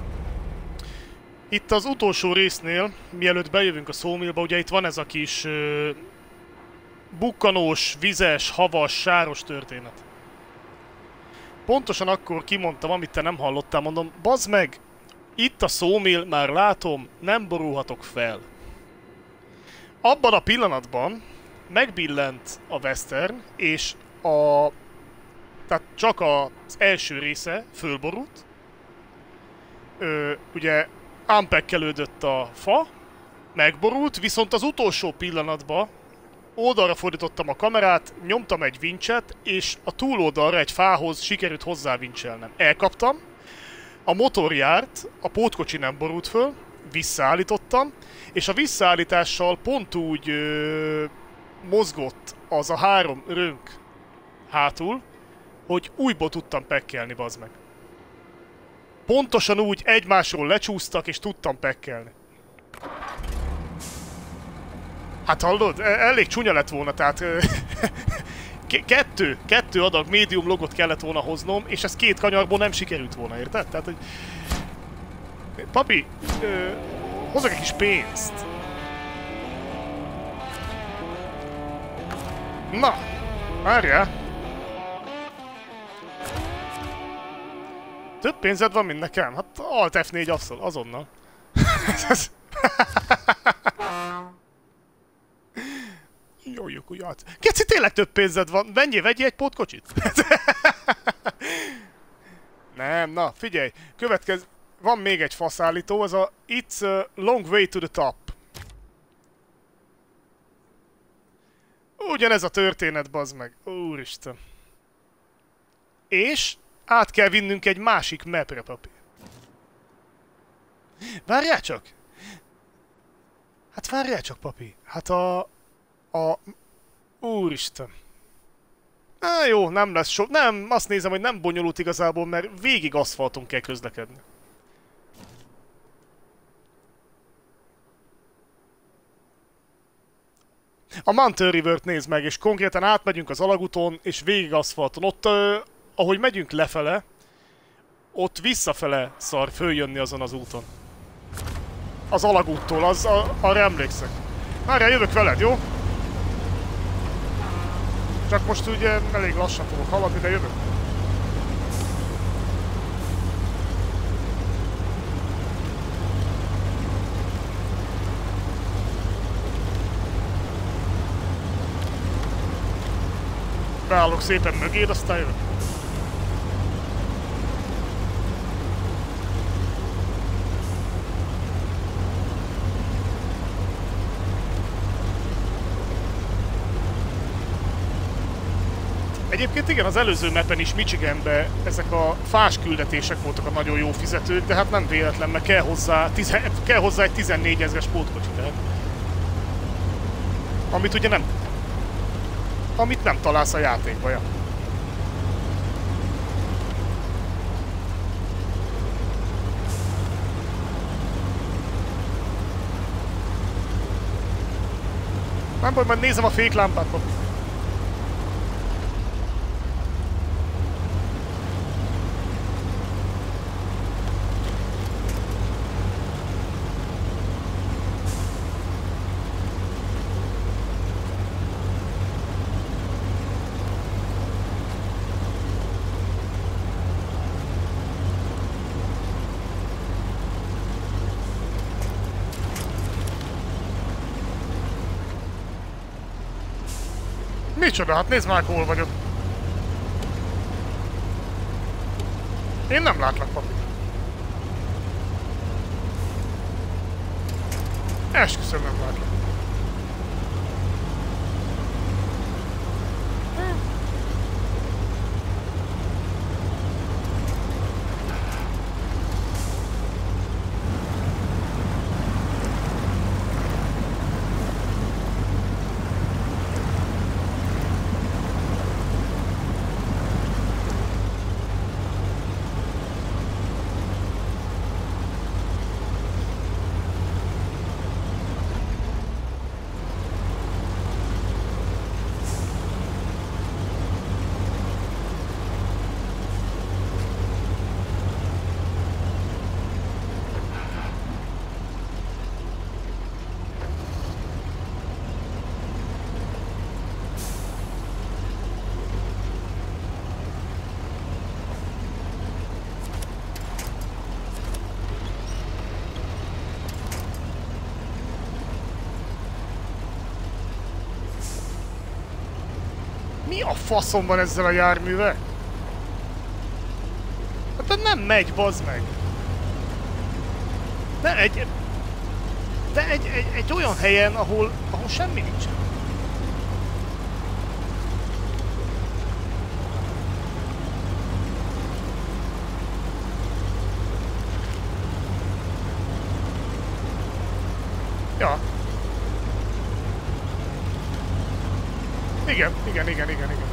Itt az utolsó résznél, mielőtt bejövünk a szómilba, ugye itt van ez a kis uh, bukkanós, vizes, havas, sáros történet. Pontosan akkor kimondtam, amit te nem hallottál, mondom, bazd meg, itt a szómil, már látom, nem borulhatok fel. Abban a pillanatban megbillent a western, és a... tehát csak az első része fölborult. Ö, ugye unpackelődött a fa, megborult, viszont az utolsó pillanatban oldalra fordítottam a kamerát, nyomtam egy vincset, és a túloldalra egy fához sikerült hozzávincselnem. Elkaptam, a motor járt, a pótkocsi nem borult föl, visszaállítottam, és a visszaállítással pont úgy ö, mozgott az a három rönk hátul, hogy újból tudtam pekkelni, bazd meg. Pontosan úgy egymásról lecsúsztak, és tudtam pekkelni. Hát hallod, elég csúnya lett volna, tehát... kettő, kettő adag médium logot kellett volna hoznom, és ez két kanyarból nem sikerült volna, érted? Tehát, hogy... Papi, ö, hozzak egy kis pénzt. Na, várjál. Több pénzed van, mint nekem? Hát Alt F négy asszol, azonnal. Jó, jó, kuját. Keci, tényleg több pénzed van. Menjél, vegyél egy pótkocsit. Nem, na, figyelj. Következő... Van még egy faszállító, az a It's a long way to the top. Ugyanez a történet, bazd meg. Úristen. És át kell vinnünk egy másik mapre, papi. Várjál csak! Hát várjál csak, papi. Hát a... A... Úristen. Á, jó, nem lesz so... Nem, azt nézem, hogy nem bonyolult igazából, mert végig aszfalton kell közlekedni. A Mountain River-t nézd meg, és konkrétan átmegyünk az alagúton, és végig aszfalton. Ott, uh, ahogy megyünk lefele, ott visszafele szar följönni azon az úton. Az alagúttól, az, a, arra emlékszek. Várjál, jövök veled, jó? Csak most ugye elég lassan fogok haladni, de jövök. Beállok szépen mögéd, aztán jövök. Egyébként igen, az előző mappen is Michiganben ezek a fás küldetések voltak a nagyon jó fizetők, de hát nem véletlen, mert kell hozzá, tizen, kell hozzá egy tizennégy ezres pótkocsi, tehát. Amit ugye nem... Amit nem találsz a játékba, ja. Nem baj, majd nézem a féklámpát, papi. Micsoda, hát nézd már, hol vagyok. Én nem látlak, papi. Esküszöm, nem látlak. Mi a faszom van ezzel a járművel? Hát nem megy, bazd meg! De egy... De egy, egy, egy olyan helyen, ahol, ahol semmi nincsen. Ja. Igen, igen, igen, igen, igen.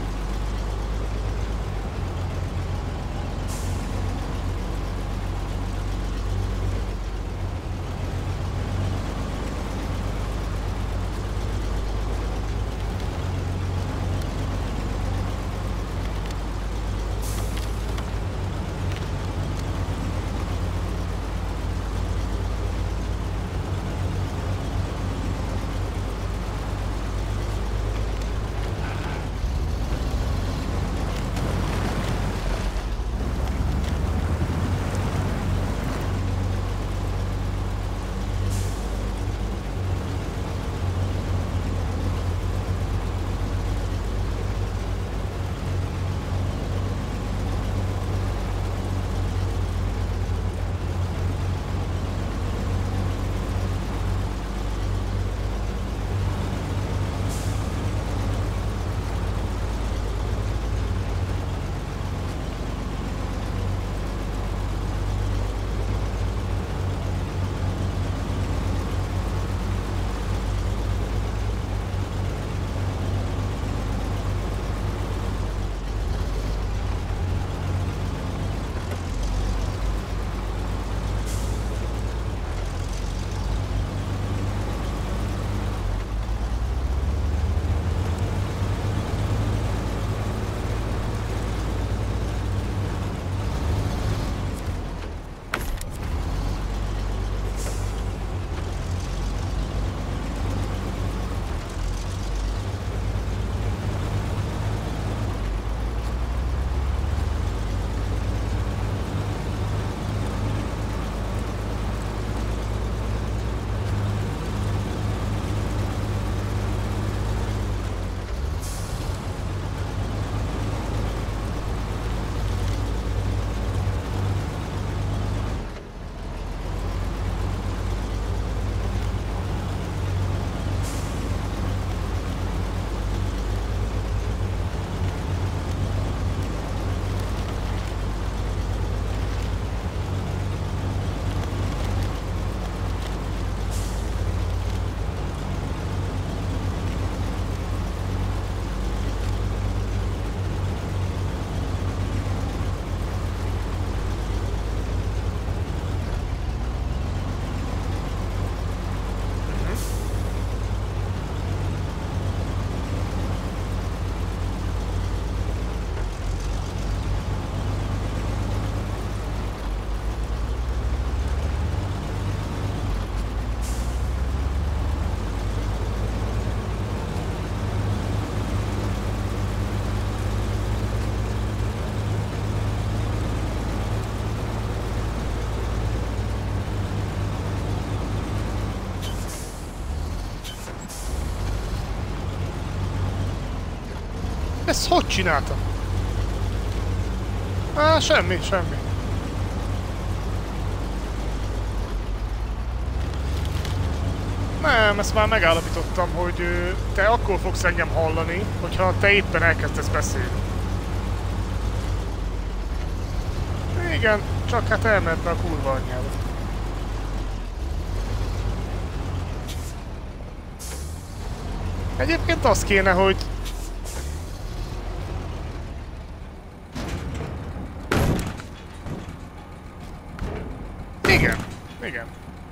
Ezt hogy csinálta? Á, semmi, semmi. Nem, ezt már megállapítottam, hogy te akkor fogsz engem hallani, hogyha te éppen elkezdesz beszélni. Igen, csak hát elment be a kurva anyjába. Egyébként az kéne, hogy... Igen, igen.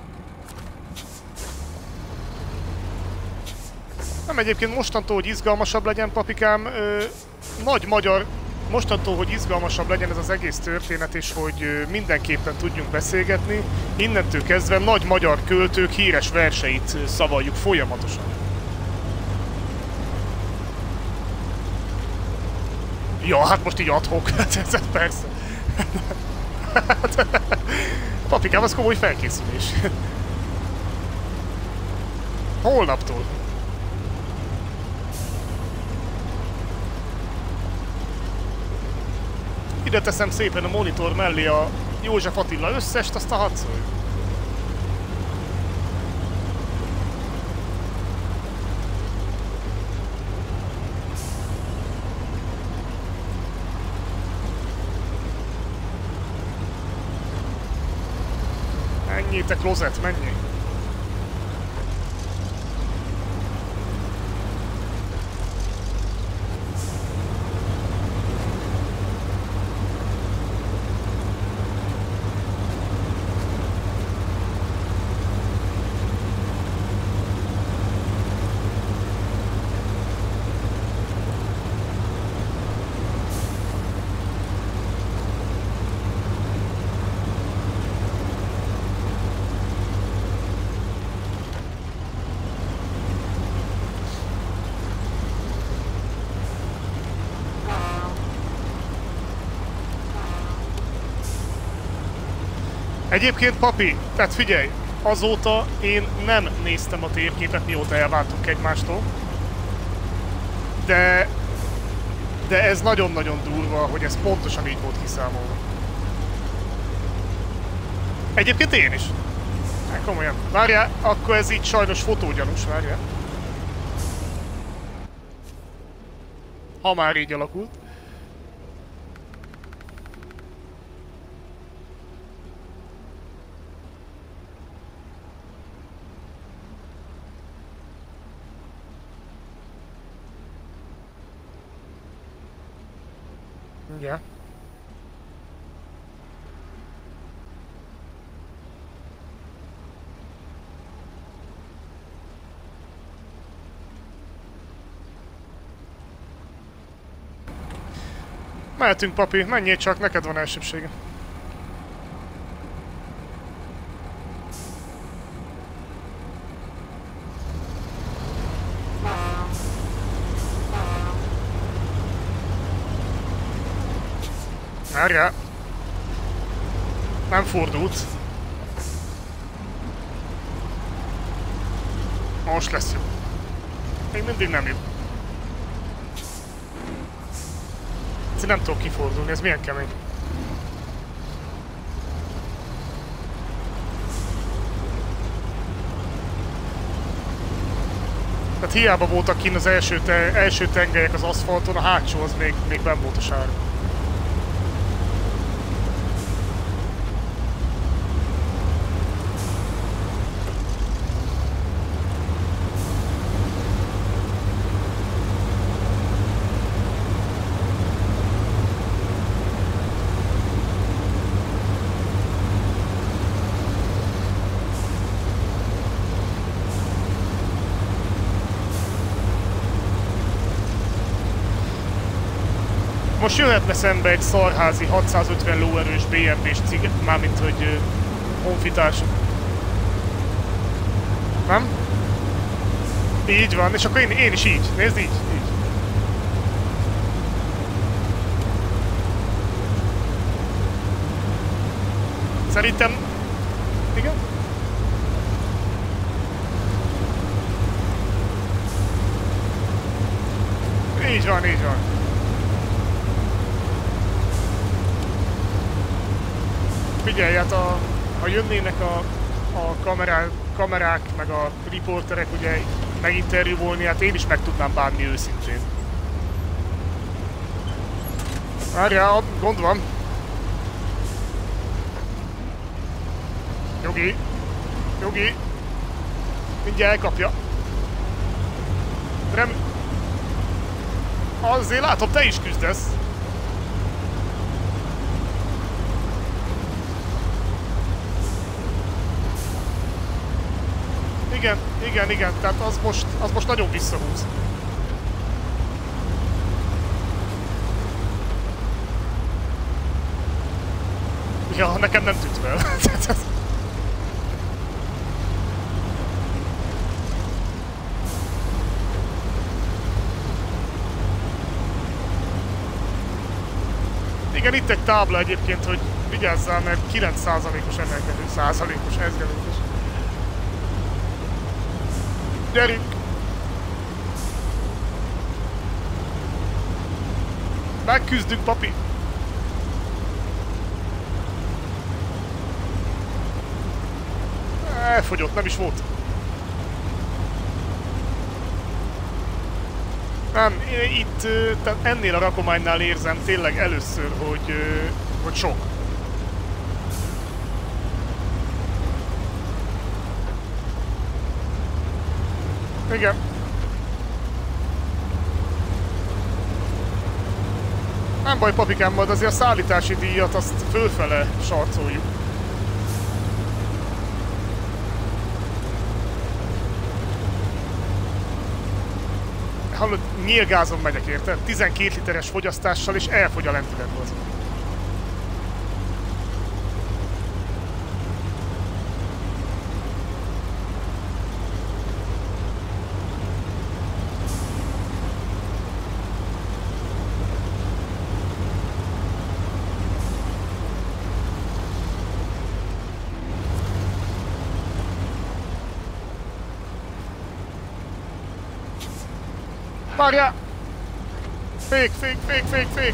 Nem, egyébként mostantól, hogy izgalmasabb legyen, papikám, ö, nagy magyar... Mostantól, hogy izgalmasabb legyen ez az egész történet, és hogy ö, mindenképpen tudjunk beszélgetni, innentől kezdve nagy magyar költők híres verseit ö, szavaljuk folyamatosan. Ja, hát most így adhok, persze. Papikám, az komoly felkészülés. Holnaptól. Ide teszem szépen a monitor mellé a József Attila összest, azt a hadd szólj. Menjél te klozet, menjél! Egyébként, papi, tehát figyelj, azóta én nem néztem a térképet, mióta elváltunk egymástól. De... De ez nagyon-nagyon durva, hogy ez pontosan így volt kiszámolva. Egyébként én is. Hát komolyan. Várjál, akkor ez így sajnos fotógyanús, várjál. Ha már így alakult. Igen. Mehetünk, papi, menjél csak, neked van elsőbsége. Várjál! Nem fordult. Most lesz jó. Még mindig nem jó. Nem tudok kifordulni, ez milyen kemény. Tehát hiába voltak kint az első, te első tengelyek az aszfalton, a hátsó az még, még benn volt a sárga. Most jöhetne szembe egy szarházi hatszázötven lóerős bé em vé-s cig, mármint hogy uh, honfitárs. Nem? Így van, és akkor én, én is így. Nézd, így, így. Szerintem... Igen? Így van, így van. figyelj, hát a, ha jönnének a, a kamerá, kamerák, meg a riporterek ugye meginterjúvolni, hát én is meg tudnám bánni őszintén. Várjál, gond van. Jogi. Jogi. Mindjárt elkapja. Rem... Azért látom, te is küzdesz. Igen, igen, igen, tehát az most, az most nagyon visszahúz. Ja, nekem nem tűnt fel. Igen, itt egy tábla egyébként, hogy vigyázzál, mert kilenc százalékos emelkedő, százalékos, ezrelékos. Gyerünk! Megküzdünk, papi! Elfogyott, nem is volt. Nem, itt tehát ennél a rakománynál érzem tényleg először, hogy, hogy sok. Igen. Nem baj, papikám, majd azért a szállítási díjat azt fölfele sarcoljuk. Hallod, nyílgázon megyek, érted? tizenkét literes fogyasztással és elfogy a lendületből. Várjál! Fék, fék, fék, fék, fék!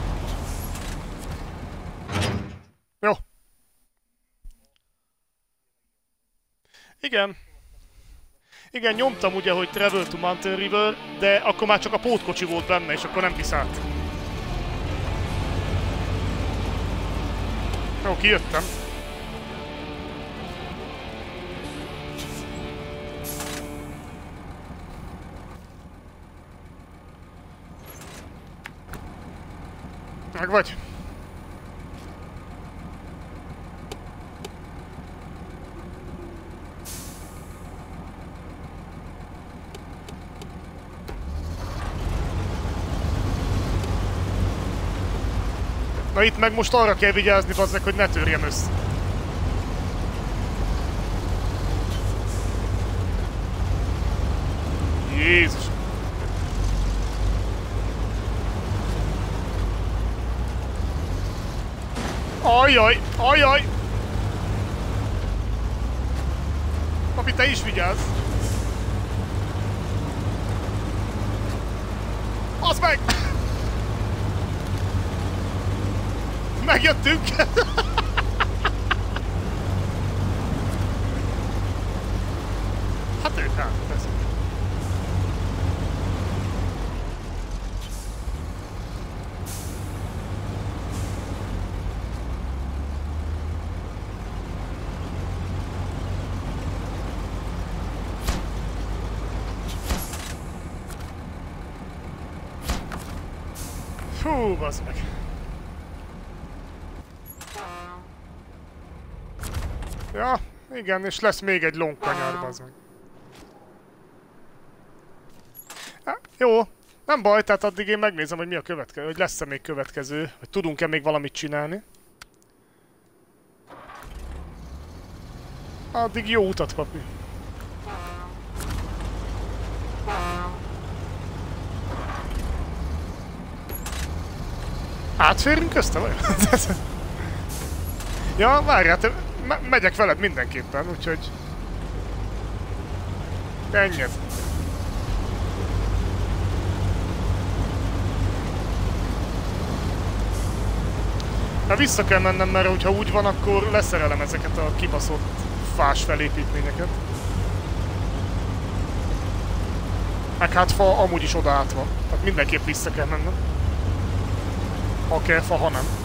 Jó. Igen. Igen, nyomtam ugye, hogy Travel to Mountain River, de akkor már csak a pótkocsi volt benne, és akkor nem visz át. Jó, kijöttem. Meg vagy? Na itt meg most arra kell vigyázni, bazzeg, hogy ne törjem össze. Jézus! Ajjaj! Ajjaj! Papi, te is vigyázz! Az meg! Megjöttünk! Hát ők, hát, persze. Fú, bassz meg. Ja, igen, és lesz még egy lónkanyar, bazd meg. Ja, jó, nem baj, tehát addig én megnézem, hogy mi a következő, hogy lesz-e még következő, hogy tudunk-e még valamit csinálni. Addig jó utat, papi. Átférünk közte, vagy? Ja, várjál, te... Me megyek veled mindenképpen, úgyhogy... Ennyit. Hát vissza kell mennem, mert hogyha úgy van, akkor leszerelem ezeket a kibaszott fás felépítményeket. Meg hát fa amúgy is oda át van. Tehát mindenképp vissza kell mennem. Ha kell fa, ha nem.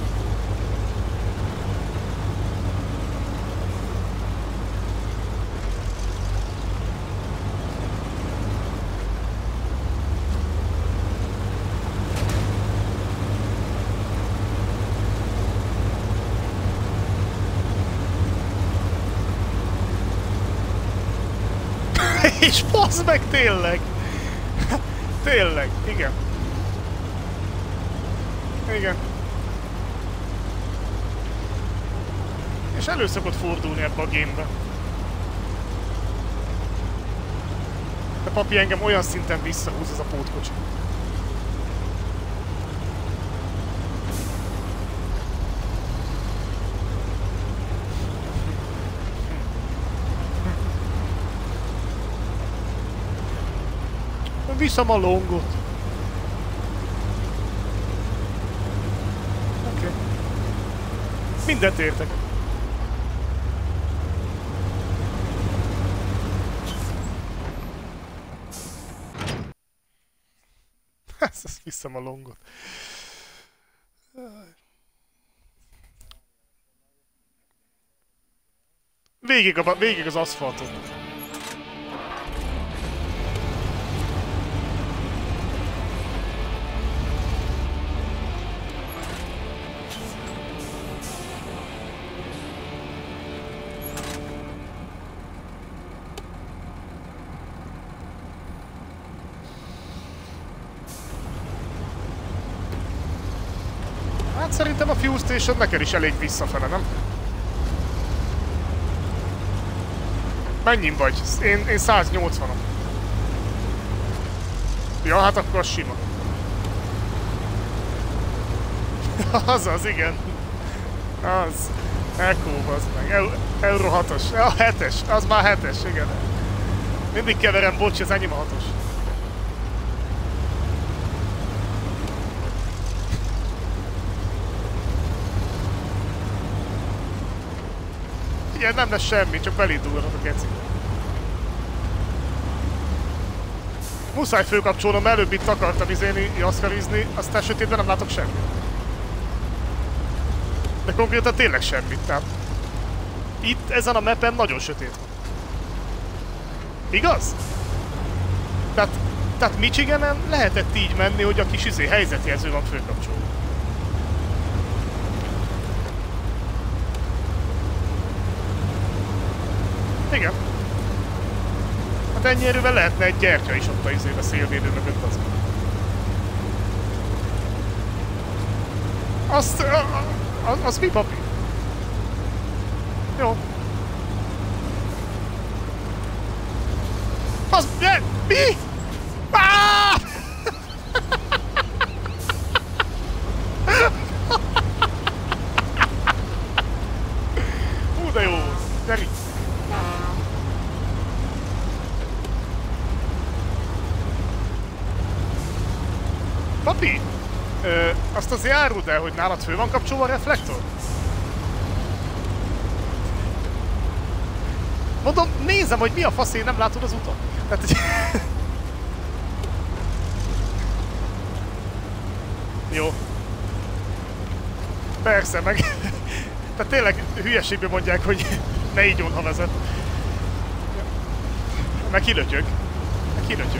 És bassz meg tényleg! Tényleg, igen. Igen. És elő szokott fordulni ebbe a gamebe. De papi, engem olyan szinten visszahúz ez a pótkocsi. Viszem a longot. Oké. Okay. Mindent értek. Ezt viszem a longot. Végig, a, végig az aszfalton. Hát szerintem a fuel station neked is elég visszafele, nem? Mennyin vagy? Én, én száznyolcvanom. Ja, hát akkor az sima. Az az, igen. Az. Echo, az meg. Euro hatos. A hetes. Az már hetes, igen. Mindig keverem, bocs, az enyém a hatos. Igen, nem lesz semmi, csak belindulhat a geci. Muszáj főkapcsolnom, előbb itt akartam izéni, jaszkarizni, aztán sötétben nem látok semmit. De konkrétan tényleg semmit, tehát... Itt, ezen a mappen nagyon sötét van. Igaz? Tehát, tehát Michiganen lehetett így menni, hogy a kis izé helyzetjelző van főkapcsolva. Igen. Hát ennyi erővel lehetne egy gyertya is ott a izébe szélvédő mögött az. Azt... Az, az mi, papi? Jó. Az... Ne, mi? Ah! Hú, de jó. Gyeri. Papi, ö, azt azért áruld el, hogy nálad fő van kapcsolva a reflektor? Mondom, nézem, hogy mi a fasz, én nem látod az utat. Tehát, hogy... Jó. Persze, meg... Tehát tényleg hülyeségben mondják, hogy ne így ha vezet. Meg kilötyög. Meg kilötyög.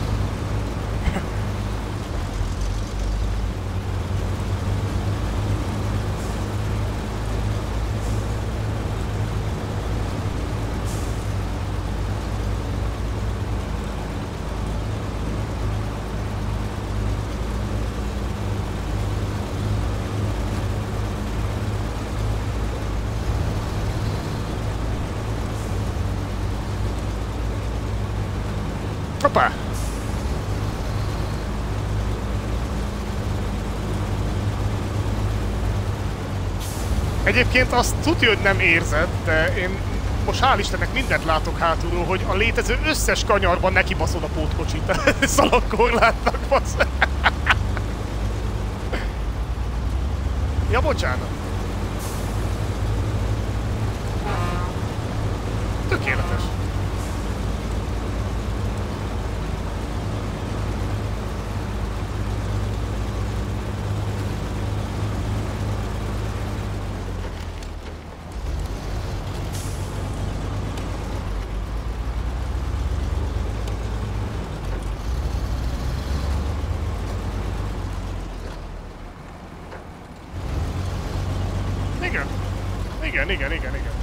Hoppá! Egyébként azt tudja, hogy nem érzed, de én most hál' Istennek mindent látok hátulról, hogy a létező összes kanyarban nekibaszod a pótkocsit. Szalagkorlátnak, basz. Ja, bocsánat. Tökéletes. Igen. Igen, igen, igen, igen.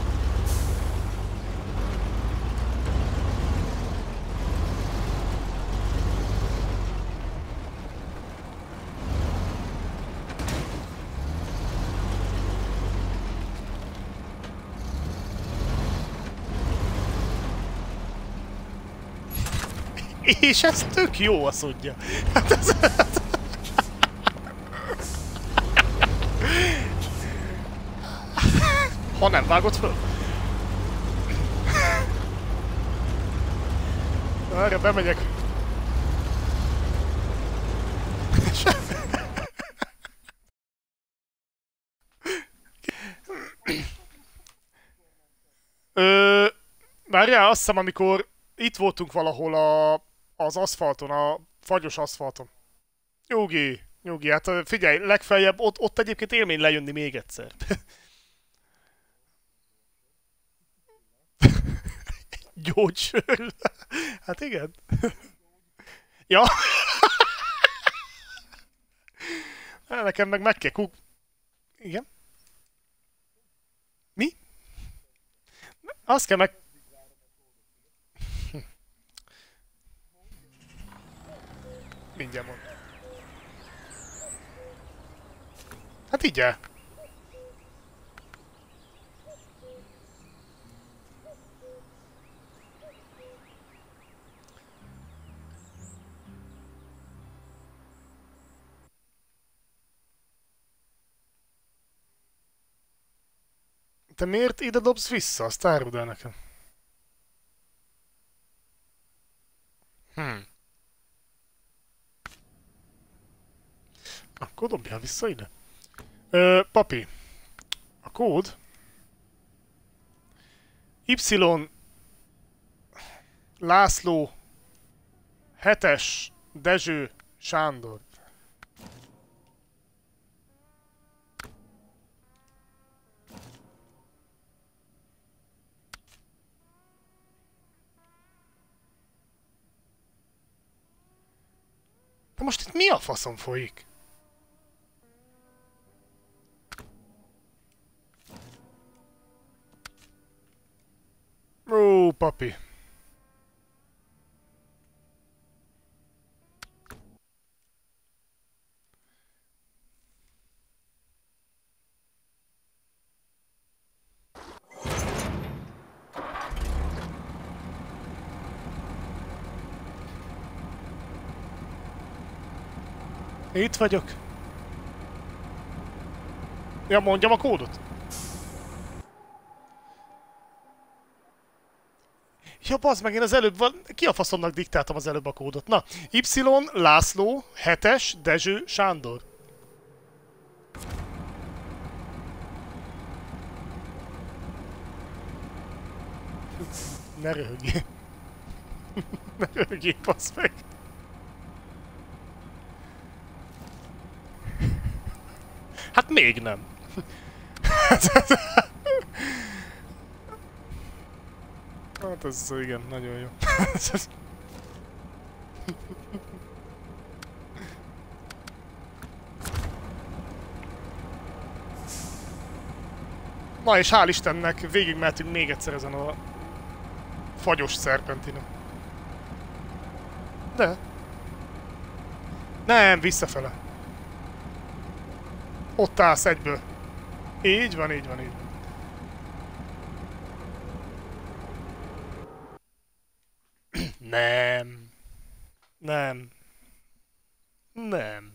És ez tök jó, azt mondja. Hát ez... Ha nem vágod föl? Várja, bemegyek. Ö... Várjál, azt hiszem, amikor itt voltunk valahol a, az aszfalton, a fagyos aszfalton. Nyugi, nyugi, hát figyelj, legfeljebb ott, ott egyébként élmény lejönni még egyszer. Gyógysör. Hát igen. Ja. Nekem meg meg kell kuk... Igen? Mi? Azt kell meg... Mindjárt mond. Hát így el. Te miért ide dobsz vissza? Azt áruld el nekem. Hmm. Akkor dobjál vissza ide. Ö, papi. A kód. Y. László. Hetes. Dezső. Sándor. De most itt mi a faszom folyik? Ó, papi. Itt vagyok. Ja, mondjam a kódot. Ja, bazd meg, én az előbb... Van... Ki a faszomnak diktáltam az előbb a kódot? Na, Y, László, hetes, Dezső, Sándor. Ne röhögjél. Ne röhögjél, bazd meg. Hát még nem. Hát ez igen, nagyon jó. Na és hál' Istennek végigmehetünk még egyszer ezen a fagyos szerpentinon. De? Nem, visszafele. Ott állsz egyből. Így van, így van, így van. Nem. Nem. Nem.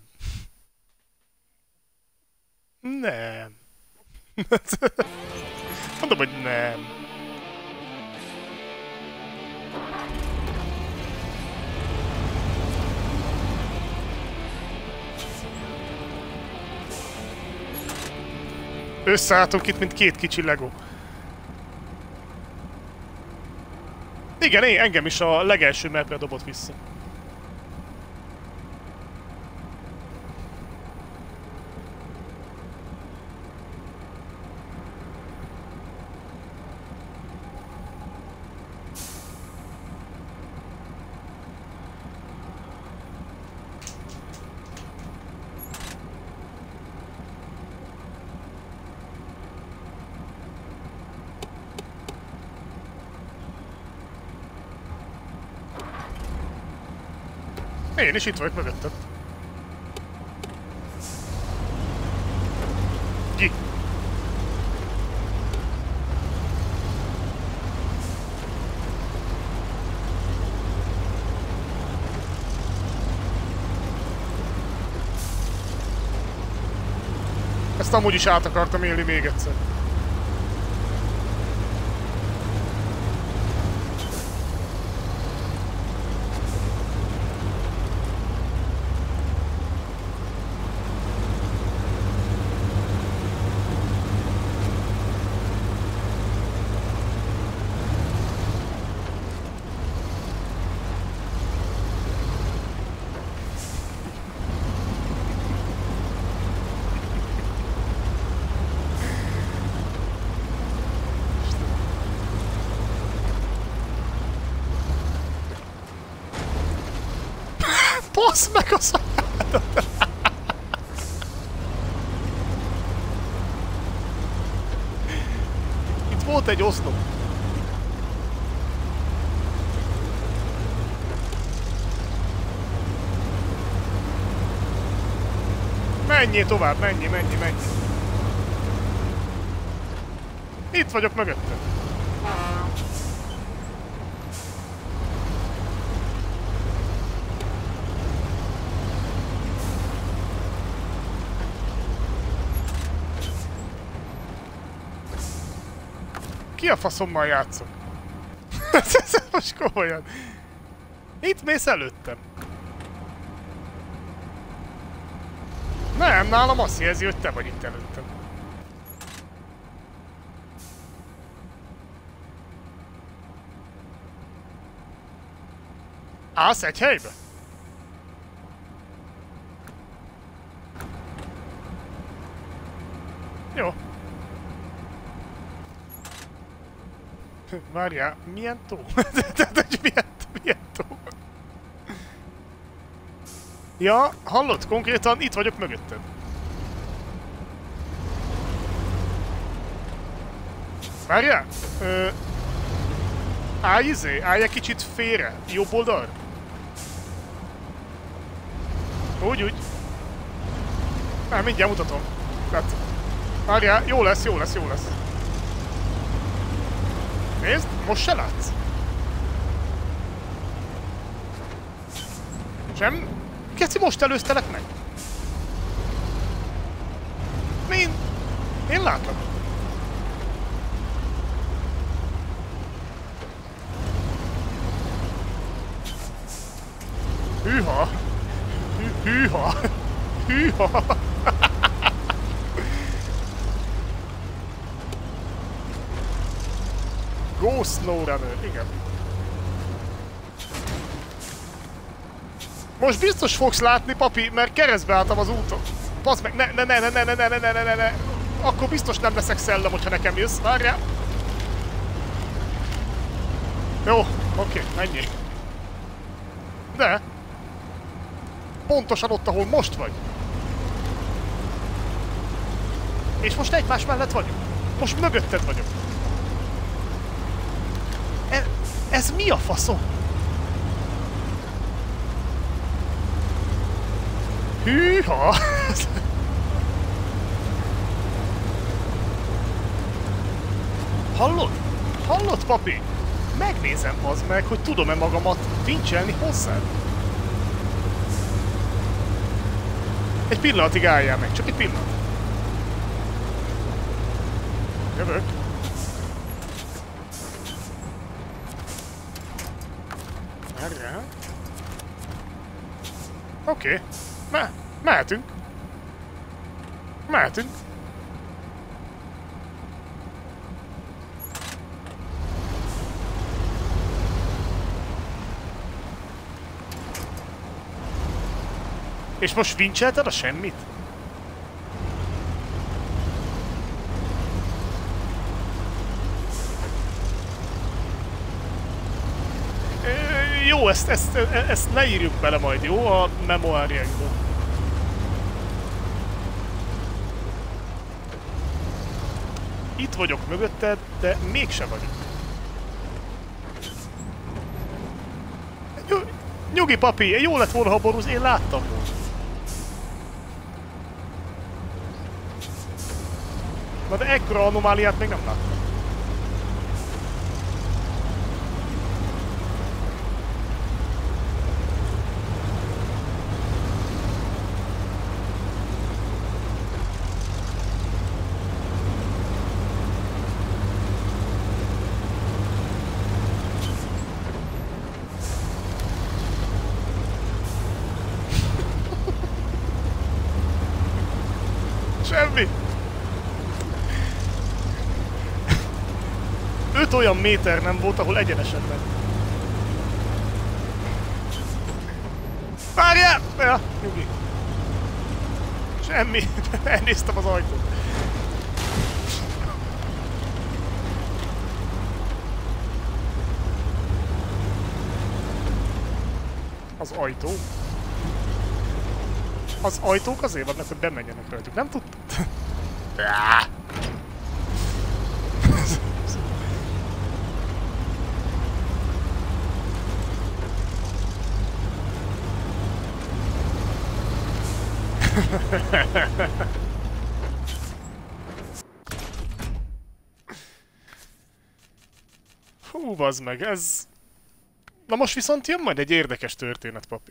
Nem. Mondom, hogy nem. Összeálltunk itt, mint két kicsi Lego. Igen, én, engem is a legelső mapre dobott vissza. Én is itt vagyok mögötted. Gyi. Ezt amúgy is át akartam élni még egyszer. Basz meg a szakádat! Itt volt egy oszlop. Menjél tovább, menjél, menjél, menjél. Itt vagyok mögötted. Ki a faszommal játszok? Ez most komolyan. Itt mész előttem. Nem, nálam azt jelzi, hogy te vagy itt előttem. Állsz egy helybe? Jó. Várjál, milyen tó? milyen, milyen tó? Ja, hallod? Konkrétan itt vagyok mögötted. Várjál? Ö... Állj izé, állj egy kicsit félre, jobb oldalra. Úgy, úgy. Nem, mindjárt mutatom. Tehát... Várjál, jó lesz, jó lesz, jó lesz. Nézd, most se látsz? Sem? Keci, most előztelek meg? Én... Én látlak. Hűha! Hű, hűha! Hűha! Go SnowRunner, igen. Most biztos fogsz látni, papi, mert keresztbe álltam az úton. Bazd meg, ne, ne, ne, ne, ne, ne, ne, ne, ne, ne, ne. Akkor biztos nem leszek szellem, hogyha nekem jössz, várjál. Jó, oké, ennyi. De... Pontosan ott, ahol most vagy. És most egymás mellett vagyunk. Most mögötted vagyok. E, ez mi a faszom? Hűha! Hallod? Hallod, papi? Megnézem az meg, hogy tudom-e magamat vincselni hozzád. Egy pillanatig álljál meg, csak egy pillanat. Jövök. Várjál. Oké. Okay. Me mehetünk. Mehetünk. És most vincselted a semmit? Jó, ezt, ezt, ezt ne írjuk bele majd, jó? A memoáriánkba. Itt vagyok mögötted, de mégse vagyok. Nyug, nyugi papi, jó lett volna, ha borúz, én láttam volna. Na de ekkora anomáliát még nem láttam. Semmi! Öt olyan méter nem volt, ahol egyenesen ment. Várjál! Ja, nyugi. Semmi. Elnéztem az ajtót. Az ajtó? Az ajtók azért vannak, hogy bemenjenek rajtuk. Nem tudtad? Hú, bazd meg, ez... Na most viszont jön majd egy érdekes történet, papi.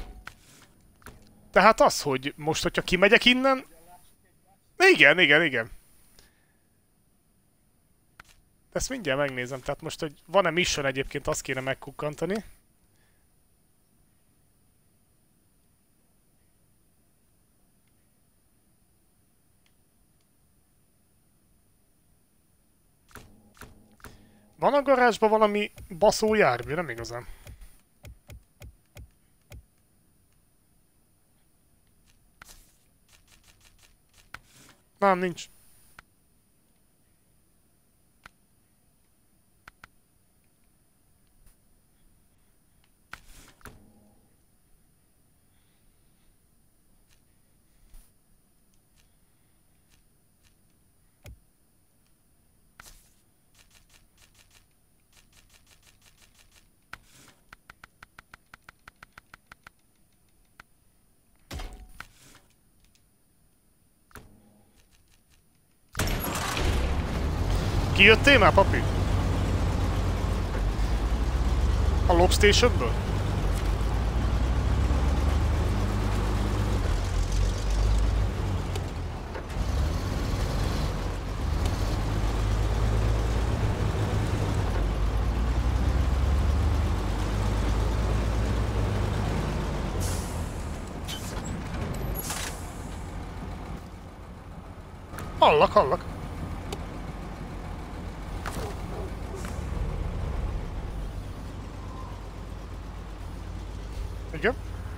Tehát az, hogy most, hogyha kimegyek innen... Igen, igen, igen. Ezt mindjárt megnézem, tehát most, hogy van-e mission egyébként, azt kéne megkukkantani. Van a garázsban valami baszó jármű, nem igazán. Nem, nincs. Kijöttél már, papi? A Lob Stationből? Hallak, hallak. Igen.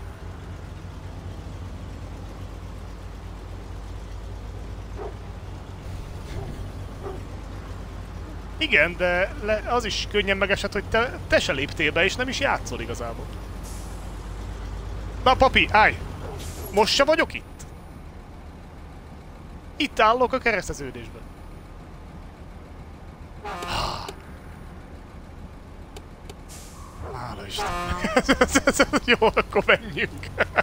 Igen, de le, az is könnyen megesett, hogy te, te se léptél be, és nem is játszol igazából. Na, papi, állj! Most se vagyok itt? Itt állok a kereszteződésben. Hála Istennek. Jó, akkor menjünk.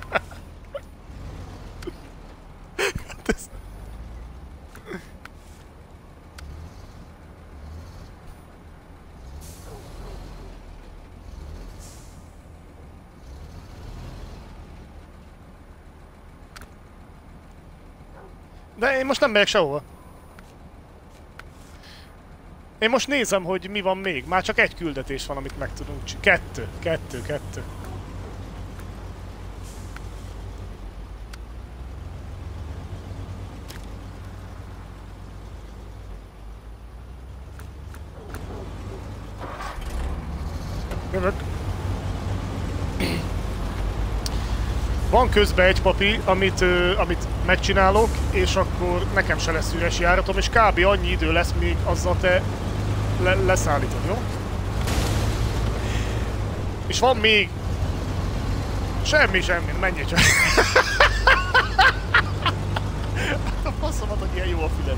De én most nem megyek sehova. Én most nézem, hogy mi van még. Már csak egy küldetés van, amit meg tudunk csinálni. Kettő, kettő, kettő. Jövök. Van közben egy papi, amit, ö, amit megcsinálok, és akkor nekem se lesz üres járatom, és kb. Annyi idő lesz, még azzal te le leszállítod, jó? És van még... Semmi, semmi, menjél csak. A faszomat, hogy ilyen jó a füled.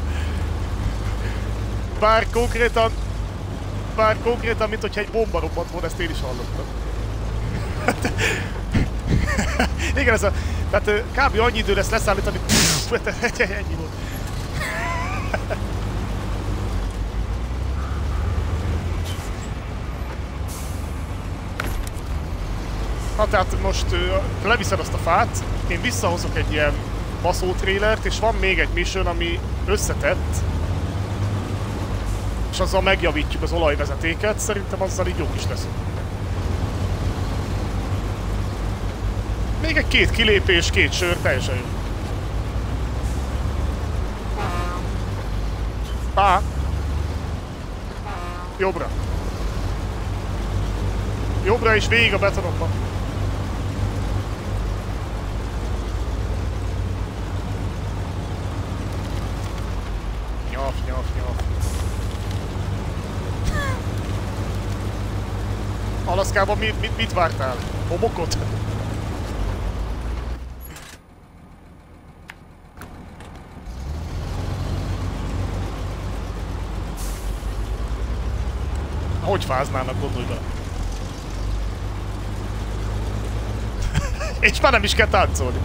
Bár konkrétan... Bár konkrétan, mint hogyha egy bomba robbant volna, ezt én is hallottam. Igen, ez a... Tehát kb. Annyi idő lesz leszállítani... Ennyi volt. Na tehát most leviszed azt a fát, én visszahozok egy ilyen baszó trailert, és van még egy mission, ami összetett, és azzal megjavítjuk az olajvezetéket, szerintem azzal így jók is leszünk. Még egy két kilépés, két sör, teljesen jó. Pá! Jobbra. Jobbra és végig a betonokba. Nyaf, nyaf, nyaf. Alaszkában mit, mit, mit vártál? Homokot? Hogy fáznának, gondolj bele. És már nem is kell táncolni.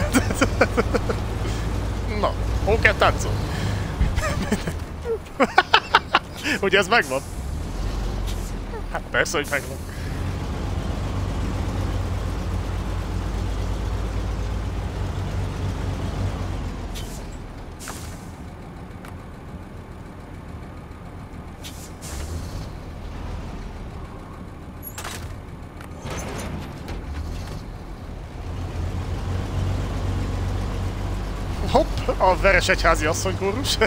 Na, hol kell táncolni? Ugye ez megvan? Hát persze, hogy megvan. Hopp, a veres egyházi asszonykórus.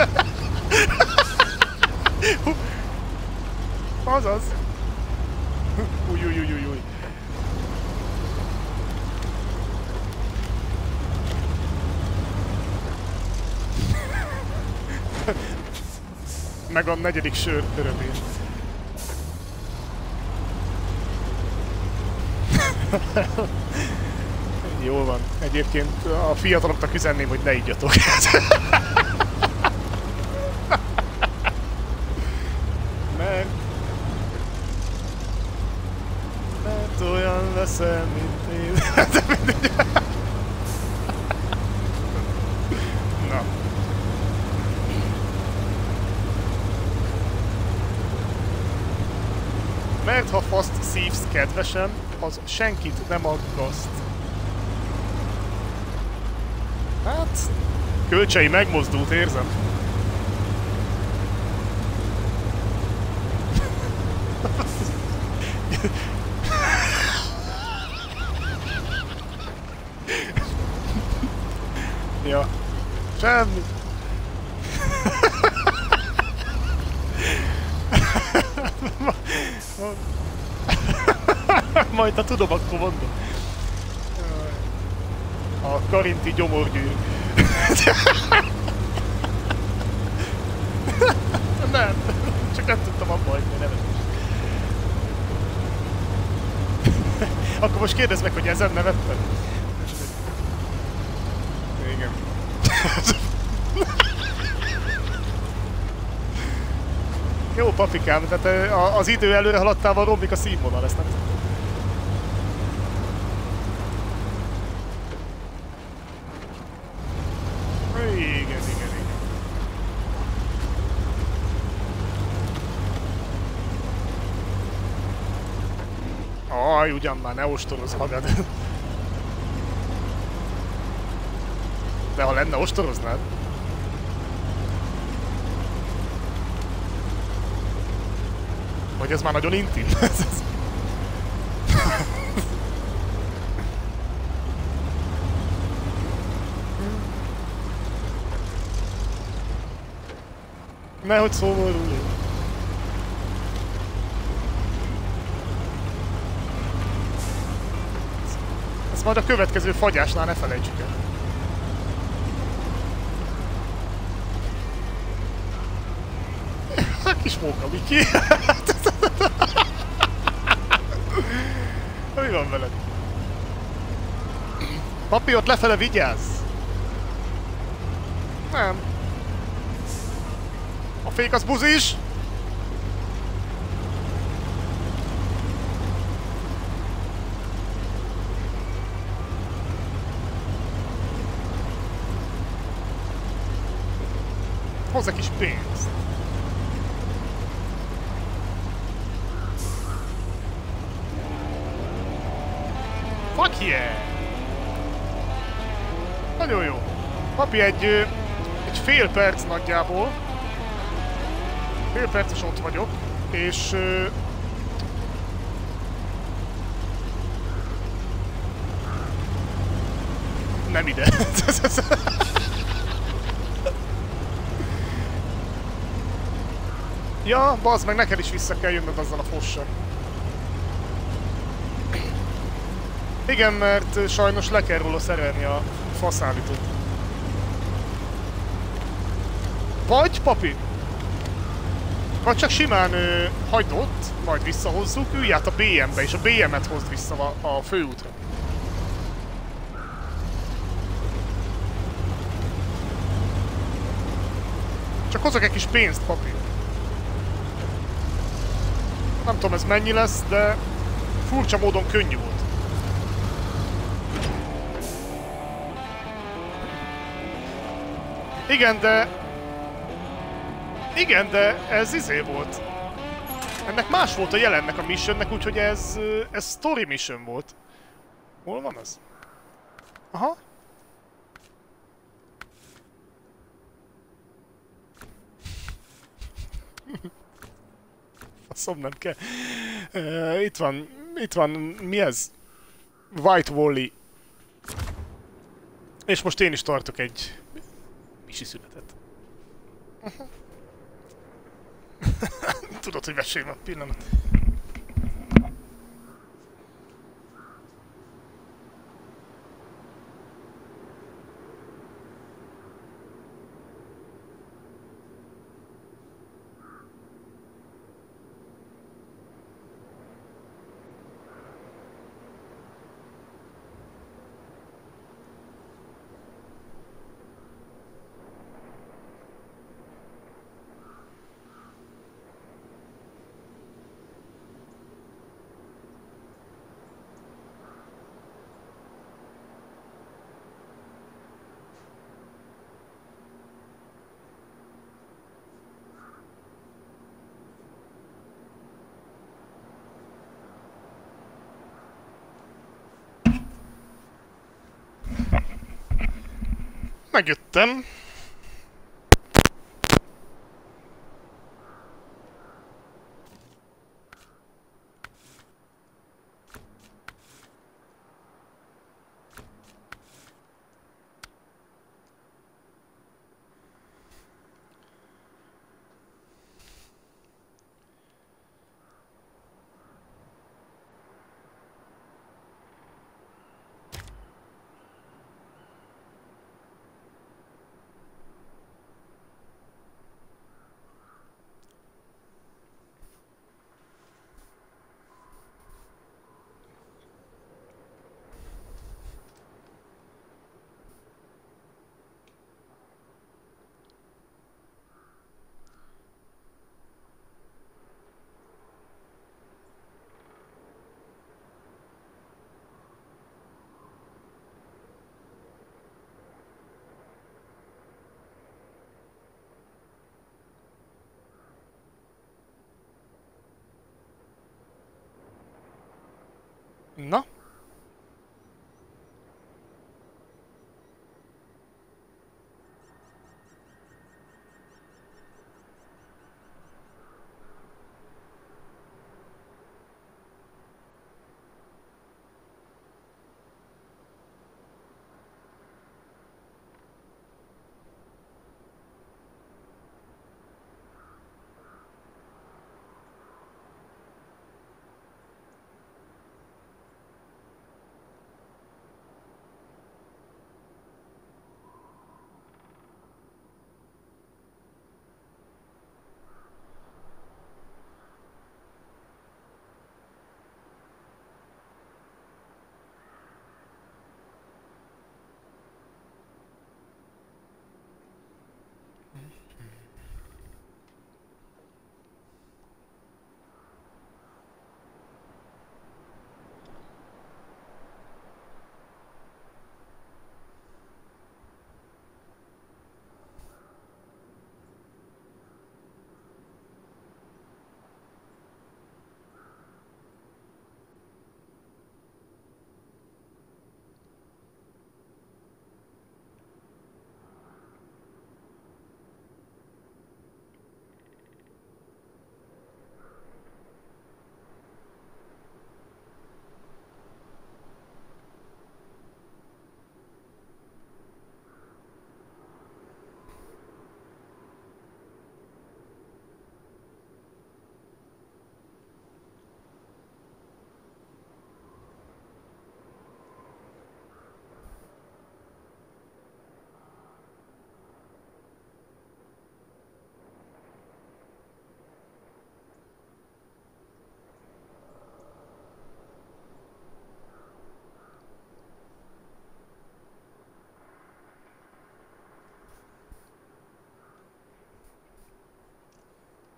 Azaz. Új, új, új, új, új. Meg a negyedik sör örömén. Jól van. Egyébként a fiataloknak üzenném, hogy ne igyatok. Mert... Mert olyan leszel, mint én. Na. Mert ha faszt szívsz kedvesen, az senkit nem aggaszt. Hát, Kölcsei megmozdult, érzem. Ja, semmi. Majd ha tudom, akkor mondom. A karinti gyomorgyűrű. Nem, csak nem tudtam abba hagyni, nevetés. Akkor most kérdezd meg, hogy ezen nevettem? Igen. Jó papikám, tehát az idő előre haladtával romlik a színvonal, ezt nem tudom. Igen, igen, igen. Aj, ugyan már, ne ostorozz magad. De ha lenne, ostoroznád? Vagy ez már nagyon intim? Nehogy szomorú. majd a következő fagyásnál ne felejtsük el. Kis móka, Miki. Mi van veled? Papi, ott lefele vigyázz! Nem. A fék az buzis! Hozz egy kis pénzt! Fuck yeah! Nagyon jó. Papi, egy, egy fél perc nagyjából. Fél perces ott vagyok, és... nem ide. Ja, bazd meg, neked is vissza kell jönnöd azzal a fossal. Igen, mert sajnos le kell róla szerelni a faszállítót. Vagy, papi? Vagy csak simán ö, hagyd ott, majd visszahozzuk, ülj át a bé em-be, és a bé em-et hozd vissza a, a főútra. Csak hozzak egy kis pénzt, papi. Nem tudom, ez mennyi lesz, de furcsa módon könnyű volt. Igen, de... Igen, de ez izé volt. Ennek más volt a jelennek a missionnek, úgyhogy ez... ez story mission volt. Hol van ez? Aha. Faszom, nem kell. Uh, itt van... Itt van... Mi ez? White Wally. És most én is tartok egy... misi szünetet. Tudod, hogy vesély van, pillanat. Megjöttem. Na?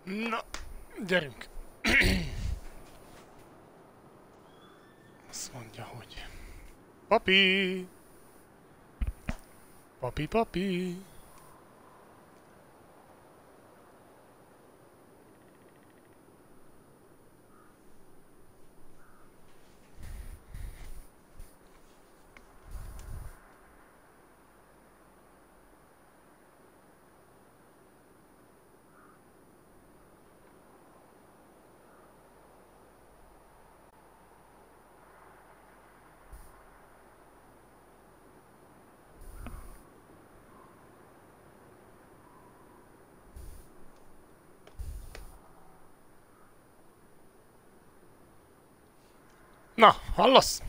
Na, gyerünk. Azt mondja, hogy... Papi! Papi, papi! Na, hallasz?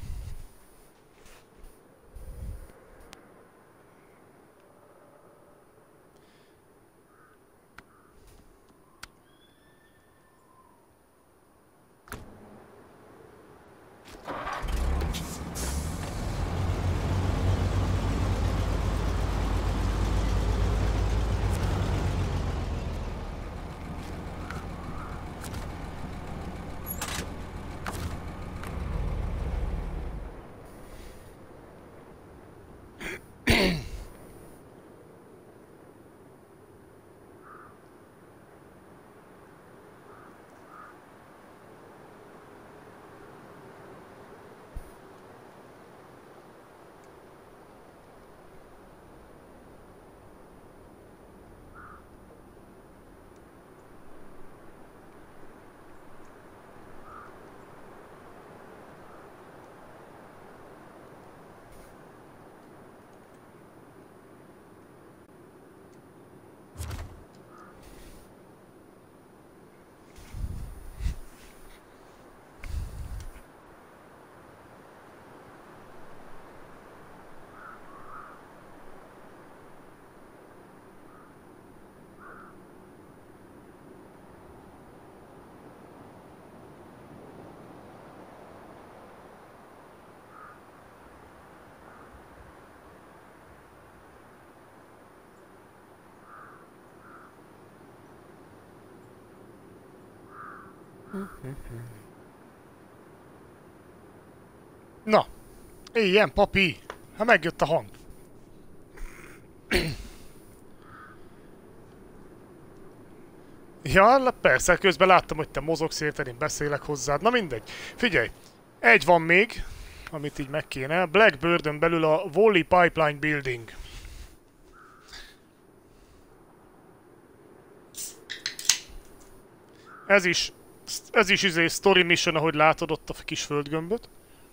Na, ilyen papi! Hát megjött a hang. Ja, persze, közben láttam, hogy te mozogsz érted, én beszélek hozzád. Na mindegy. Figyelj, egy van még, amit így meg kéne. Blackbirdön belül a Wally Pipeline Building. Ez is, ez is izé story mission, ahogy látod ott a kis földgömböt.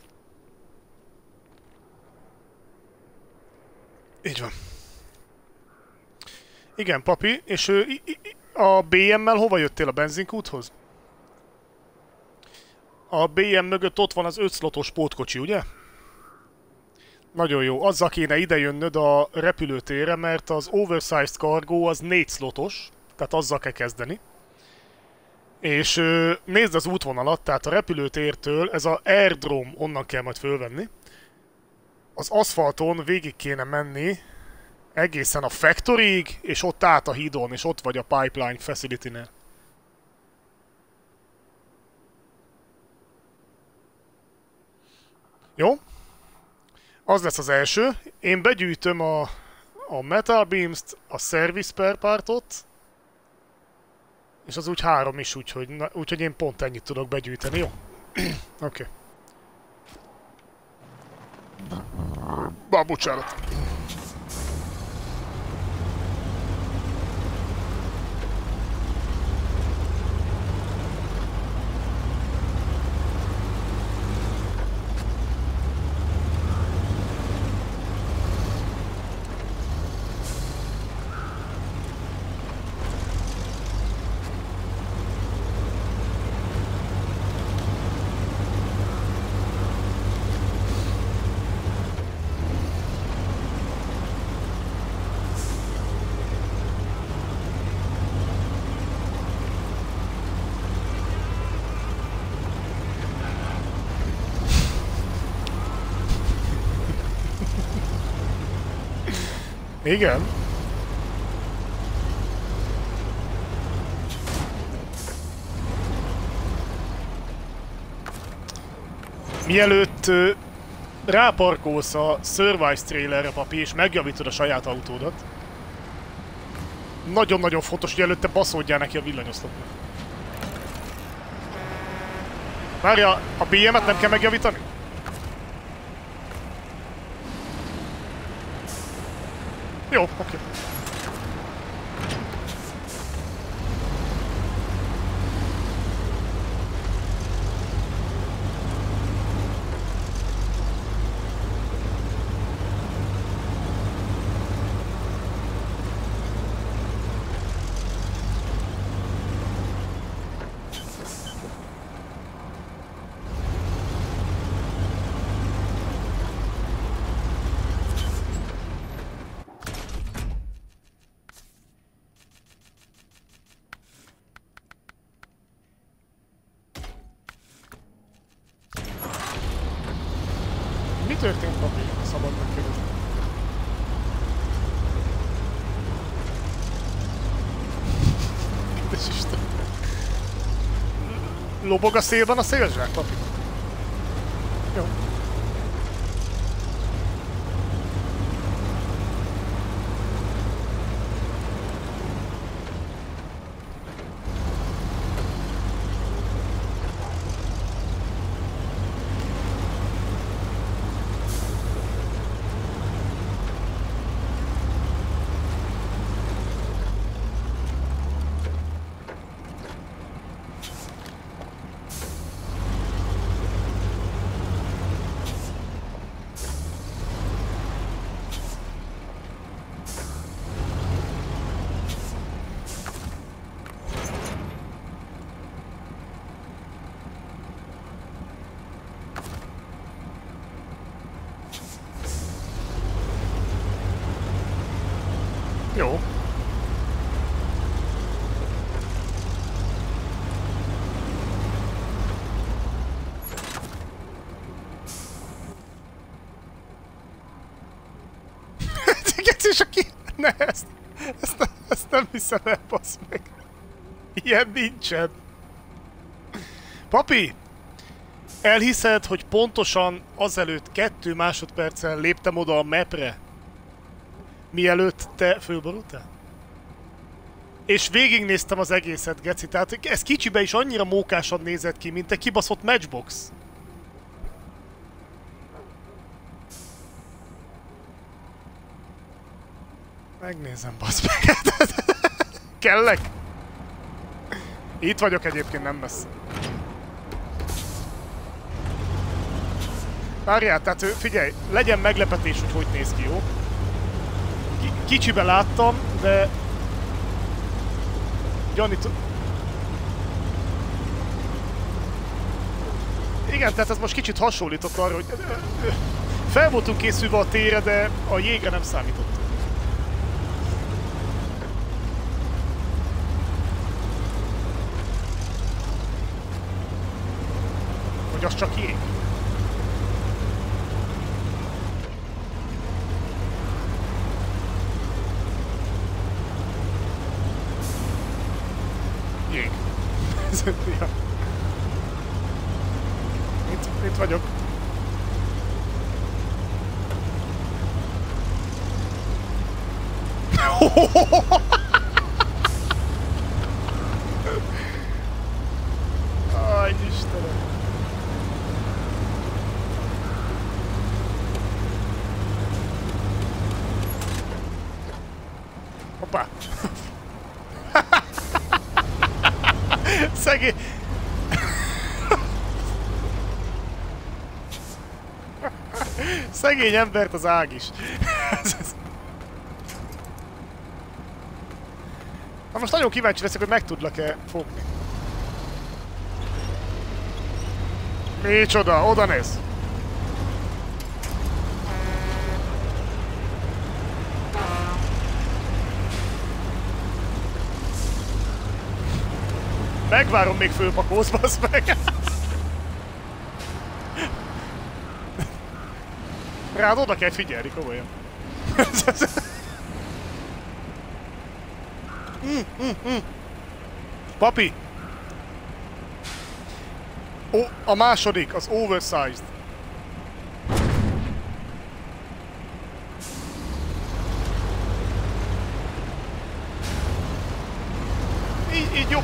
Így van. Igen, papi, és ő, a bé em-mel hova jöttél, a benzinkúthoz? A bé em mögött ott van az öt szlotos pótkocsi, ugye? Nagyon jó, azzal kéne idejönnöd a repülőtérre, mert az oversized cargo az négy szlotos, tehát azzal kell kezdeni. És nézd az útvonalat, tehát a repülőtértől ez a airdrome, onnan kell majd fölvenni. Az aszfalton végig kéne menni egészen a factoryig, és ott át a hídon, és ott vagy a pipeline facility-nél. Jó? Az lesz az első. Én begyűjtöm a, a metal beams-t, a service spare partot, és az úgy három is, úgyhogy, úgyhogy én pont ennyit tudok begyűjteni, jó? Oké. Okay. Bá, bocsánat. Igen. Mielőtt ö, ráparkolsz a Survive trailerre, papi, és megjavítod a saját autódat, nagyon-nagyon fontos, hogy előtte baszódjál neki a villanyoszlopnak. Várja, a bé em-et nem kell megjavítani? Jó, oké. Okay. Mi történt, papi? Szabad megkérdezni. Kedves Isten. Lobog a szélben a szélzsák, papi? Jó. Jó. És aki... Ne, ezt, ezt, ezt nem hiszem el, bassz meg. Ilyen nincsen. Papi! Elhiszed, hogy pontosan azelőtt kettő másodperccel léptem oda a mapre, mielőtt te fölborultál? És végignéztem az egészet, geci, tehát ez kicsibe is annyira mókásan nézett ki, mint egy kibaszott matchbox. Megnézem, bassz meg. Kellek? Itt vagyok egyébként, nem messze. Várjál, tehát figyelj, legyen meglepetés, hogy hogy néz ki, jó? Kicsibe láttam, de... Gyanít... Igen, tehát ez most kicsit hasonlított arra, hogy... Fel voltunk készülve a térre, de a jégre nem számított. Hogy az csak jég? Jég. Ja. Itt, itt vagyok. Aj, Istenem. Hoppá! Szegény... Szegény embert az ág is. Na most nagyon kíváncsi leszek, hogy meg tudlak-e fogni. Micsoda, oda néz! Megvárom, még fölpakolsz, bassz meg! Rád oda kell figyelni, komolyan. mm, mm, mm. Papi! Ó, a második, az oversized.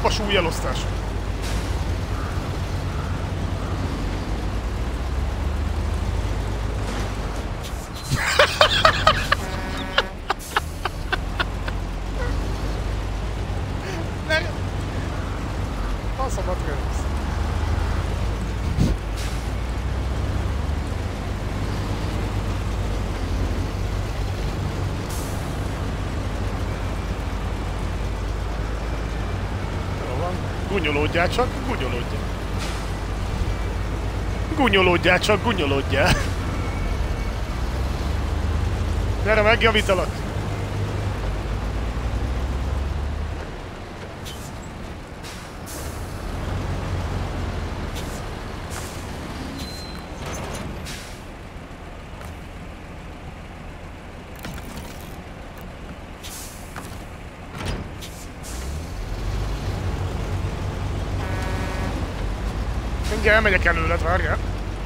Jobb a súlyelosztás. Faszomat görösz. Gunyolódjál csak, gunyolódjál. Gunyolódjál csak, gunyolódjál. Gyere, megjavítalak. Mindjárt elmegyek előled, várjál.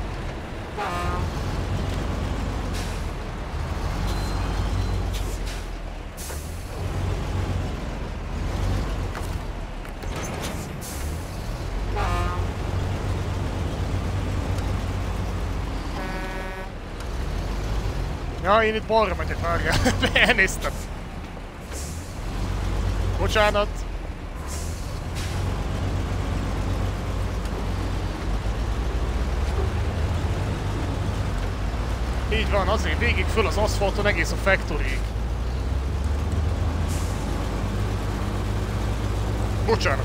Ja, én itt balra megyek, várjál. Elnéztem. Bocsánat. Így van, azért végig föl az aszfalton egész a factoryig. Bocsánat.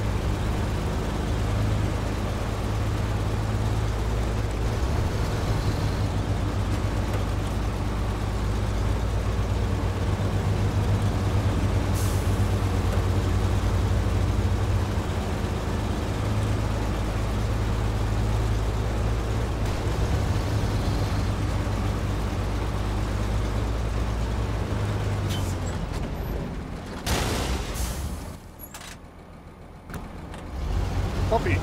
Papi,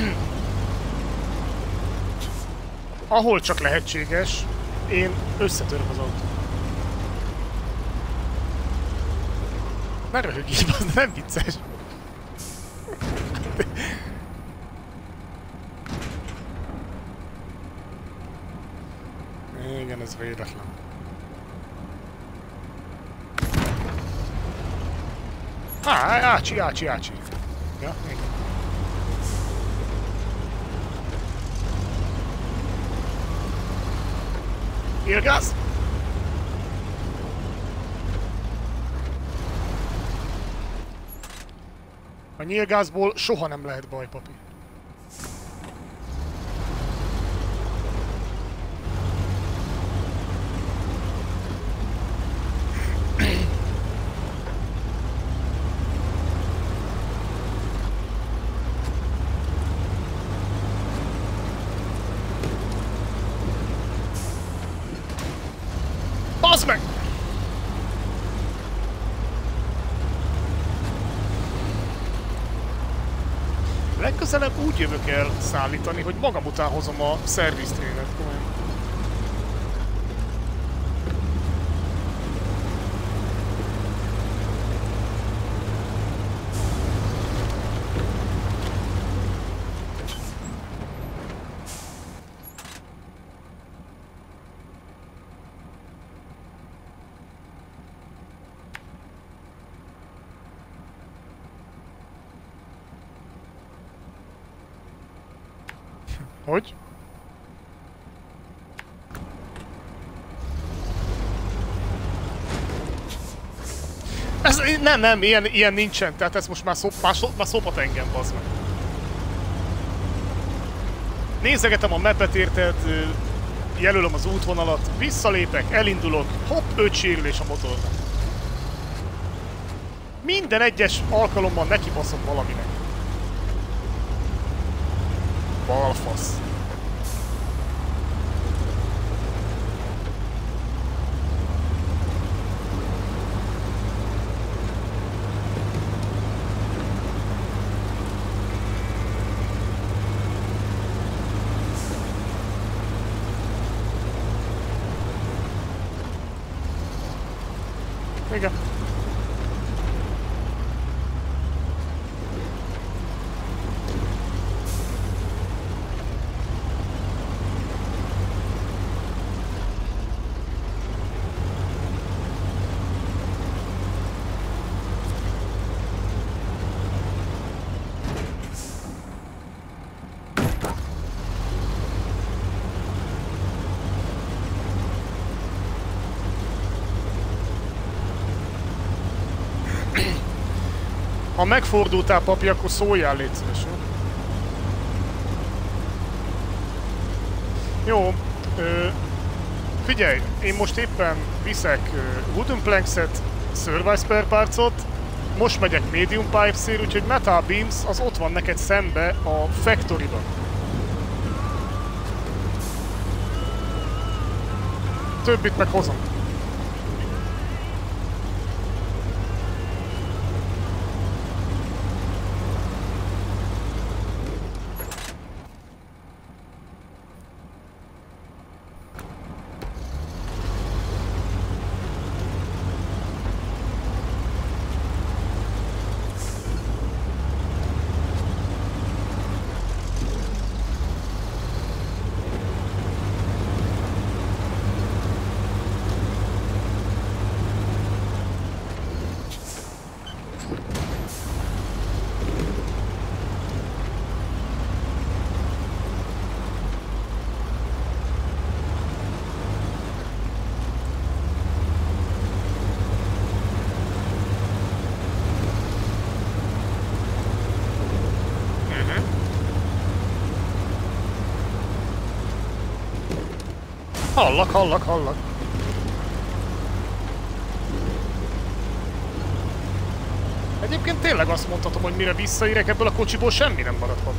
ahol csak lehetséges, én összetöröm az autót. Ne röhögj, az nem vicces. Igen, ez véletlen. Á, ácsi, ácsi, ácsi. Ja, igen. Nyílgáz! A nyílgázból soha nem lehet baj, papi. Bazd meg! Legközelebb úgy jövök el szállítani, hogy magam után hozom a szerviztrénert, komolyan. Hogy? Ez, nem, nem, ilyen, ilyen nincsen, tehát ez most már, szop, már, szop, már szopat engem, bazd meg. Nézegetem a mapet, érted, jelölöm az útvonalat, visszalépek, elindulok, hopp, öt sérülés a motornak. Minden egyes alkalommal nekibaszok valaminek. Balfasz. Igen. Ha megfordultál, papi, akkor szóljál, légy szíves, jó? Jó, ö, figyelj, én most éppen viszek Wooden Plankset, Survive Spare Parts-ot, most megyek Medium Pipes-ért, úgyhogy Metal Beams az ott van neked szembe a Factory-ban. Többit meg hozom. Hallak, hallak, hallak. Egyébként tényleg azt mondhatom, hogy mire visszaérek ebből a kocsiból semmi nem maradhat.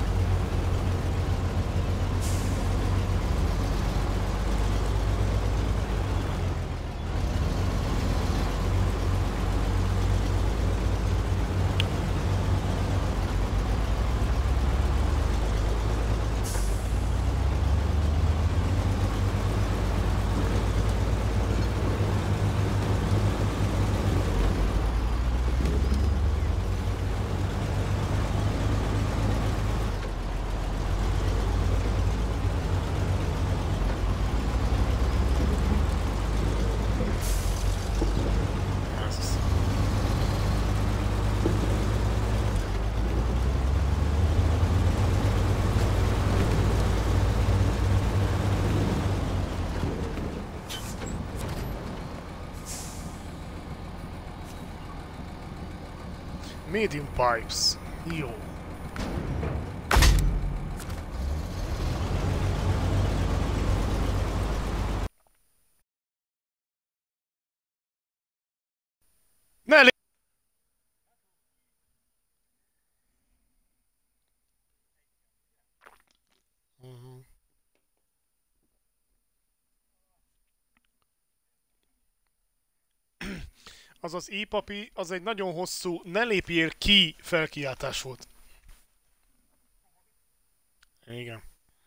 Medium Pipes. Jó. Ne lé... Uh-huh. Az az e-papi, az egy nagyon hosszú ne lépjél ki felkiáltás volt. Igen.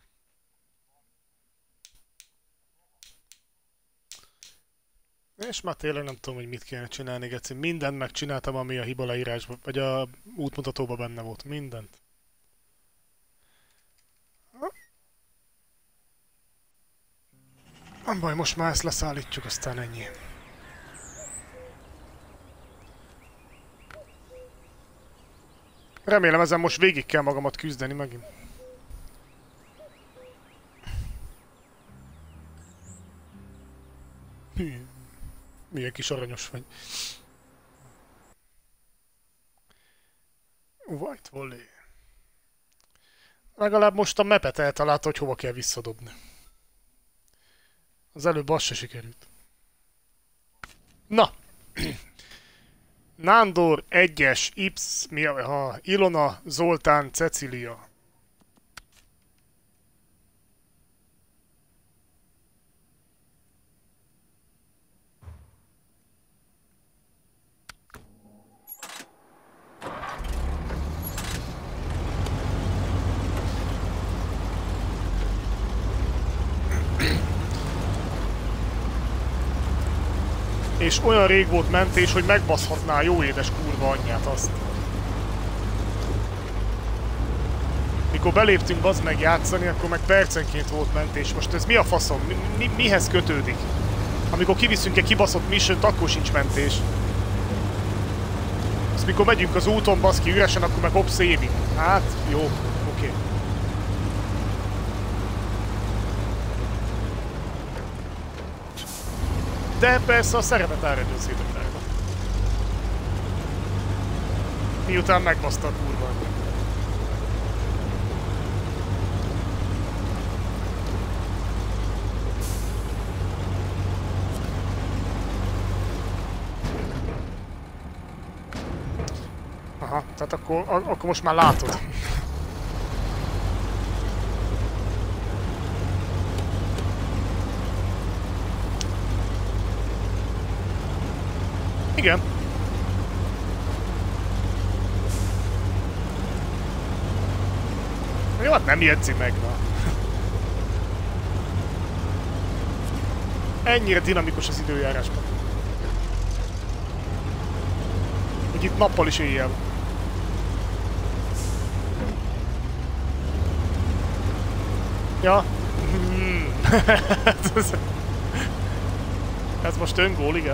És már tényleg nem tudom, hogy mit kéne csinálni, Geci. Mindent megcsináltam, ami a hiba leírásban, vagy a útmutatóban benne volt. Mindent. Nem baj, most már ezt leszállítjuk, aztán ennyi. Remélem ezen most végig kell magamat küzdeni megint. Hű, milyen kis aranyos vagy. White Volley. Legalább most a mapet eltalálta, hogy hova kell visszadobni. Az előbb az se sikerült. Na! Nándor, egyes, Ips, mi a, ha, Ilona, Zoltán, Cecília. És olyan rég volt mentés, hogy megbaszhatná a jó édes kurva anyját azt. Mikor beléptünk bazd meg játszani, akkor meg percenként volt mentés. Most ez mi a faszom? Mi, mi, mihez kötődik? Amikor kiviszünk egy kibaszott missiont, akkor sincs mentés. Azt mikor megyünk az úton, baszki üresen, akkor meg hopp szévig. Hát, jó, oké. Okay. De persze a szerepet elrendőzétek rá. Miután megbaszta a kurva. Aha, tehát akkor, akkor most már látod. Igen. Jó, hát nem jegyzi meg, na. Ennyire dinamikus az időjárásban. Hogy itt nappal is éjjel. Ja. Hmm. Ez most öngól, igen.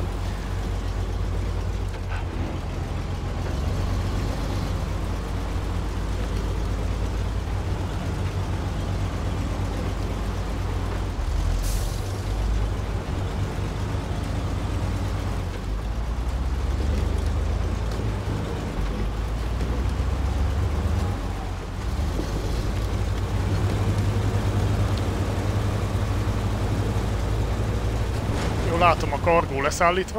Látom a kargó leszállítva.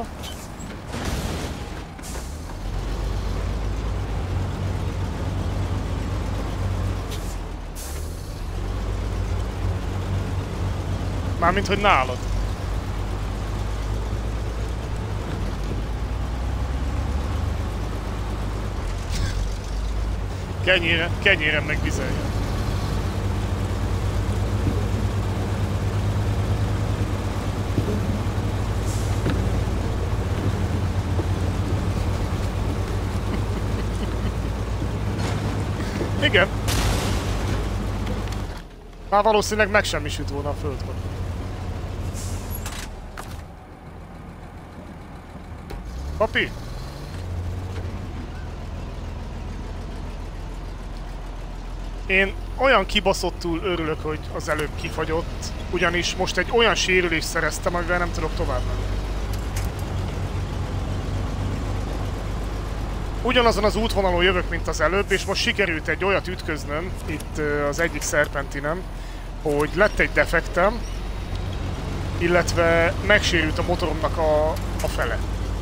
Mármint, hogy nálad. Kenyére, kenyérem meg vizeljen. Igen. Már valószínűleg megsemmisült volna a földben. Papi? Én olyan kibaszottul örülök, hogy az előbb kifagyott, ugyanis most egy olyan sérülést szereztem, amivel nem tudok tovább menni. Ugyanazon az útvonalon jövök, mint az előbb, és most sikerült egy olyat ütköznöm, itt az egyik szerpentinem, hogy lett egy defektem, illetve megsérült a motoromnak a, a fele.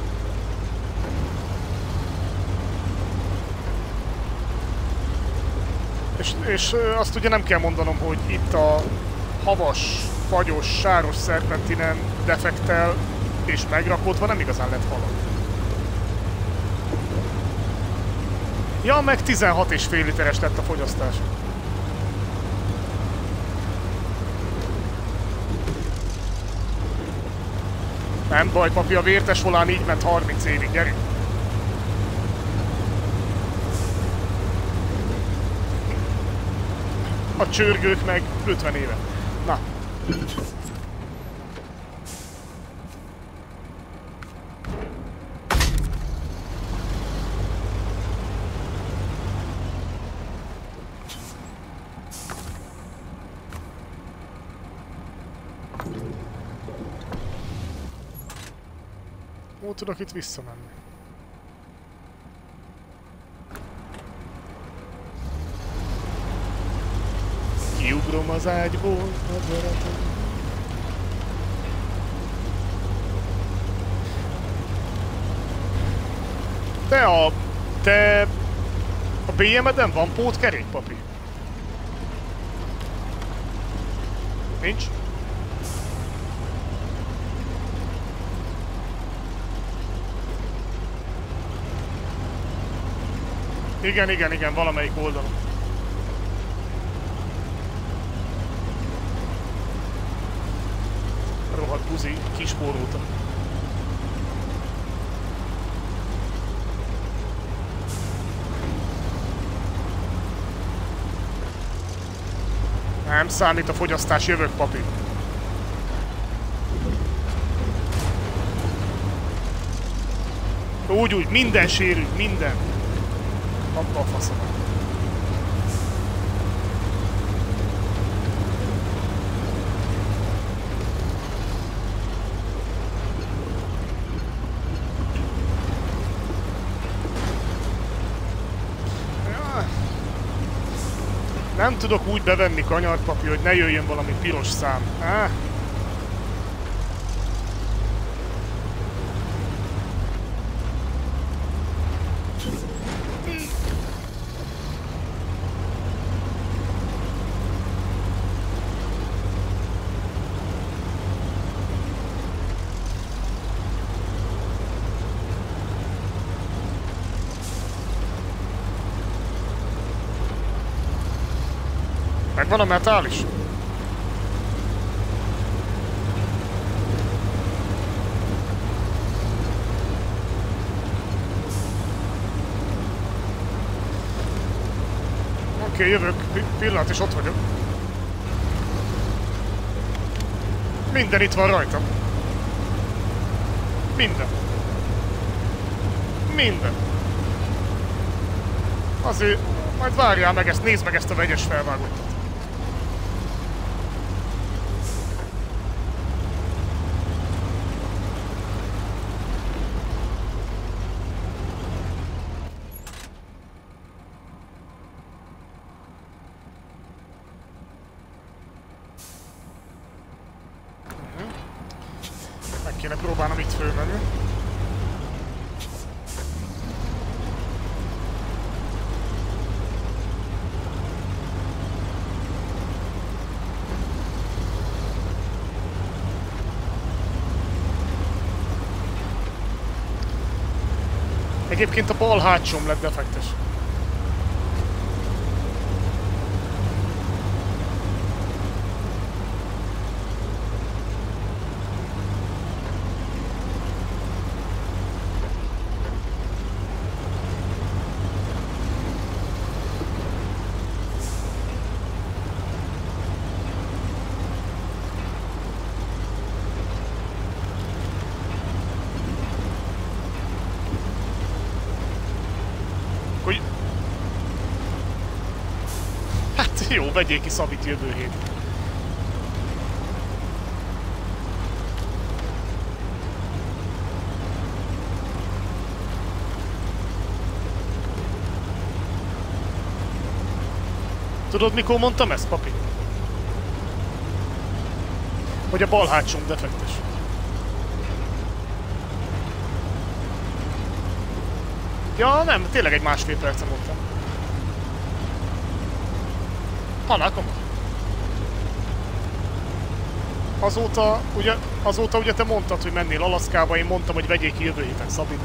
És, és azt ugye nem kell mondanom, hogy itt a havas, fagyos, sáros szerpentinen defektel és megrakodva nem igazán lett haladni. Ja, meg tizenhat és fél literes lett a fogyasztás. Nem baj, papi, a vértes volán így ment harminc évig, gyerünk! A csörgők meg ötven éve. Na. Hol tudok itt visszamenni? Kiugrom az ágyból, a baratom. Te a... te... a bé em-eden van pótkerék, papi? Nincs? Igen, igen, igen, valamelyik oldalon. Rohadt buzi, kispórolta. Nem számít a fogyasztás, jövök, papi. Úgy, úgy, minden sérül, minden. Abba a faszom. Nem tudok úgy bevenni kanyart, papi, hogy ne jöjjön valami piros szám. Ah. Megvan a metál is? Oké, okay, jövök. Pillanat, és ott vagyok. Minden itt van rajtam. Minden. Minden. Azért majd várjál meg ezt, nézd meg ezt a vegyes felvágottat. Meg kéne próbálnom itt fölmenni. Egyébként a bal hátsom lett defektes. Hogy... Hát jó, vegyék ki Szabit jövő hét. Tudod, mikor mondtam ezt, papi? Hogy a bal hátsom defektes. Ja, nem, tényleg egy másfél percen mondtam. Halálkom. Azóta, ugye, azóta ugye te mondtad, hogy mennél Alaszkába, én mondtam, hogy vegyék ki jövő héten Szabit.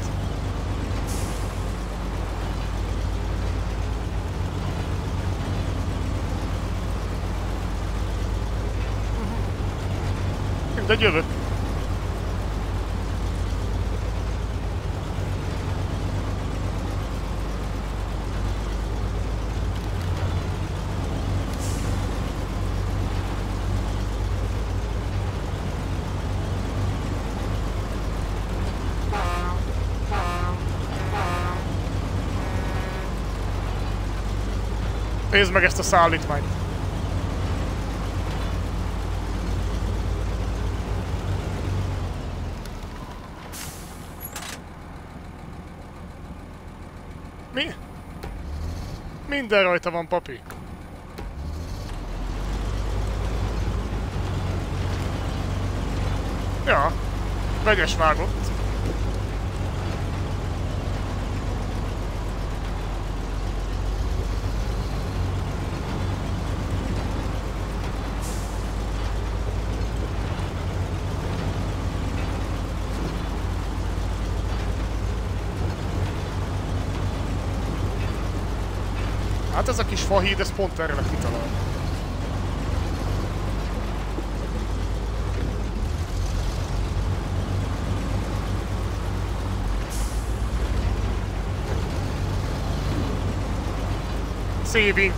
Mindegy, jövök. Nézd meg ezt a szállítmányt! Mi? Minden rajta van, papi. Ja, vegyes vágott. Hát ez a kis fahíd, ez pont erre lett kitalálva. Saving.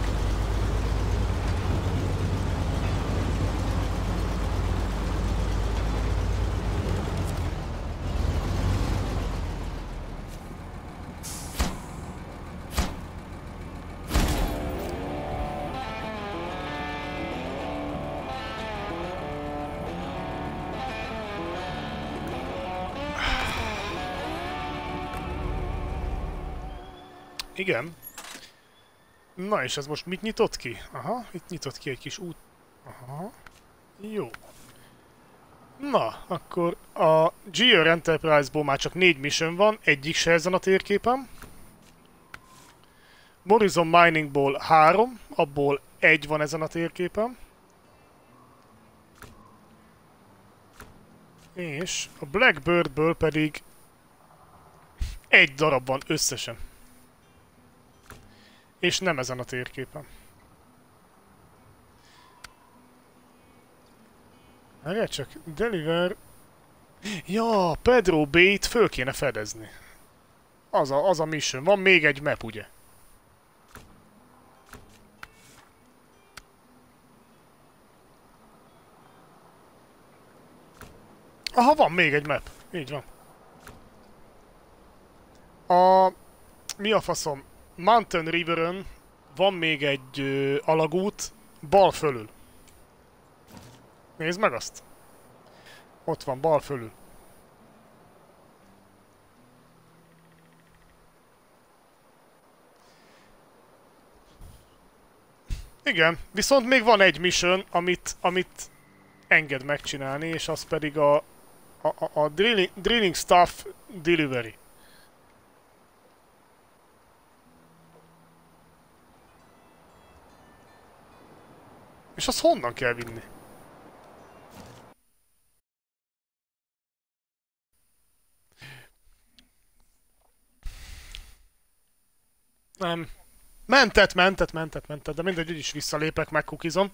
Igen. Na és ez most mit nyitott ki? Aha, itt nyitott ki egy kis út. Aha. Jó. Na, akkor a G R Enterprise-ból már csak négy mission van, egyik se ezen a térképen. Morrison Miningból három, abból egy van ezen a térképen. És a Blackbirdből pedig egy darab van összesen. És nem ezen a térképen. Erre csak deliver... Ja, Pedro Bay-t föl kéne fedezni. Az a, az a mission. Van még egy map, ugye? Aha, van még egy map. Így van. A... Mi a faszom? Mountain Riveren van még egy ö, alagút bal fölül. Nézd meg azt. Ott van, bal fölül. Igen, viszont még van egy mission, amit, amit enged megcsinálni, és az pedig a, a, a, a drilling, drilling Stuff Delivery. És azt honnan kell vinni? Nem. Mentett, mentett, mentett, mentett, de mindegy, úgyis visszalépek, megkukizom.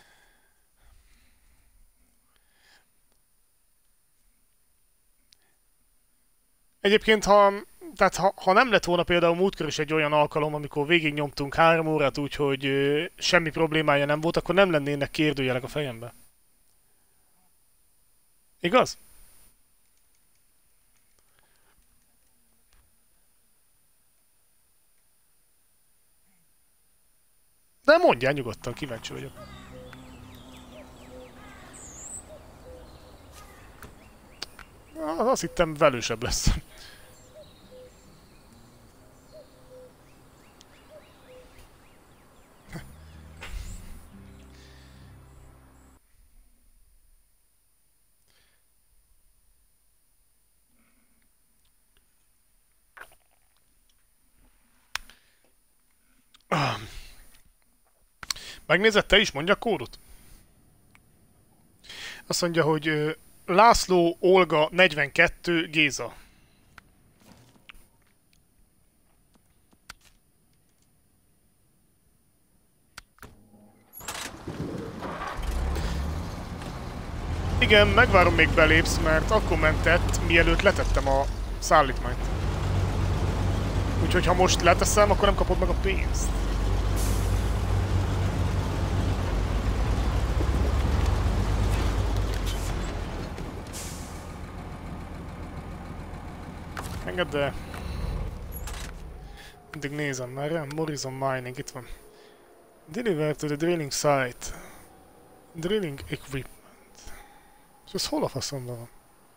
Egyébként, ha, tehát ha, ha nem lett volna például múltkor is egy olyan alkalom, amikor végignyomtunk három órát, úgyhogy ö, semmi problémája nem volt, akkor nem lennének kérdőjelek a fejembe. Igaz? De mondjál nyugodtan, kíváncsi vagyok. Azt hittem velősebb lesz. Megnézed te is, mondja a kódot? Azt mondja, hogy ö, László Olga negyvenkettő Géza. Igen, megvárom még belépsz, mert akkor mentett, mielőtt letettem a szállítmányt. Úgyhogy ha most leteszem, akkor nem kapod meg a pénzt. Engedd el. Mindig nézem már, Morrison Mining, itt van. Deliver to the drilling site. Drilling equipment. És ez hol a faszomban van?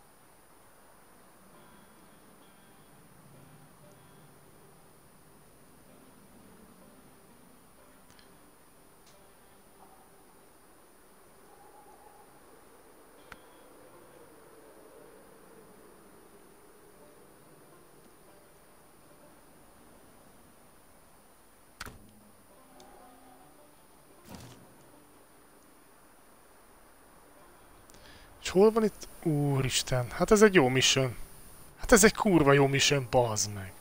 És hol van itt? Úristen, hát ez egy jó mission. Hát ez egy kurva jó mission, bazd meg.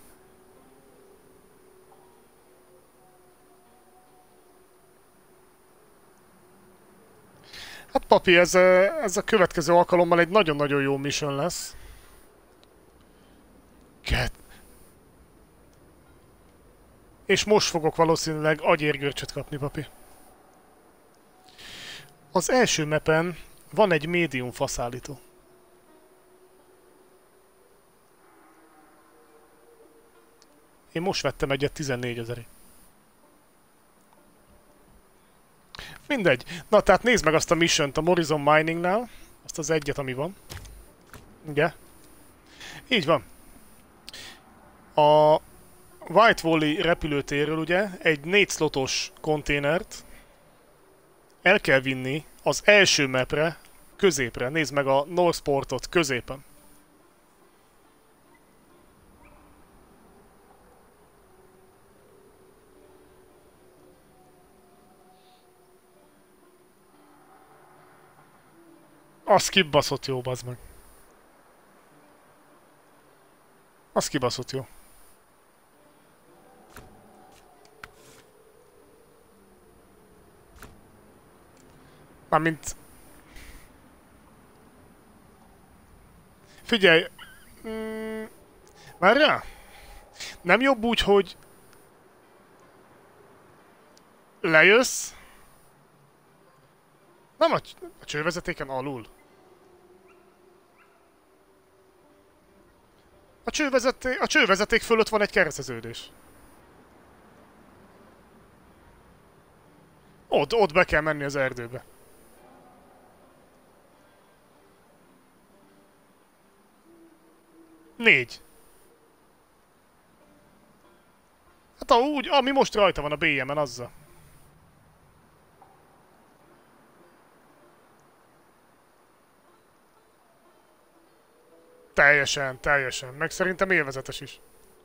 Hát papi, ez, ez a következő alkalommal egy nagyon-nagyon jó mission lesz. Get. És most fogok valószínűleg agyérgörcsöt kapni, papi. Az első mappen van egy médium faszállító. Én most vettem egyet tizennégy ezerért. Mindegy. Na, tehát nézd meg azt a missiont a Morrison Miningnál. Azt az egyet, ami van. Ugye? Így van. A White Valley repülőtérről ugye egy négy slotos konténert el kell vinni az első mapre, középre. Nézd meg a Northportot középen. Az kibaszott jó, bazd meg. Az kibaszott jó. Mármint... Figyelj! Mm, várjál! Nem jobb úgy, hogy... lejössz? Nem a, a csővezetéken alul. A csővezeték, a csővezeték fölött van egy kereszteződés. Ott, ott be kell menni az erdőbe. Négy. Hát a, úgy, ami most rajta van a bé em-en, azzal. Teljesen, teljesen. Meg szerintem élvezetes is.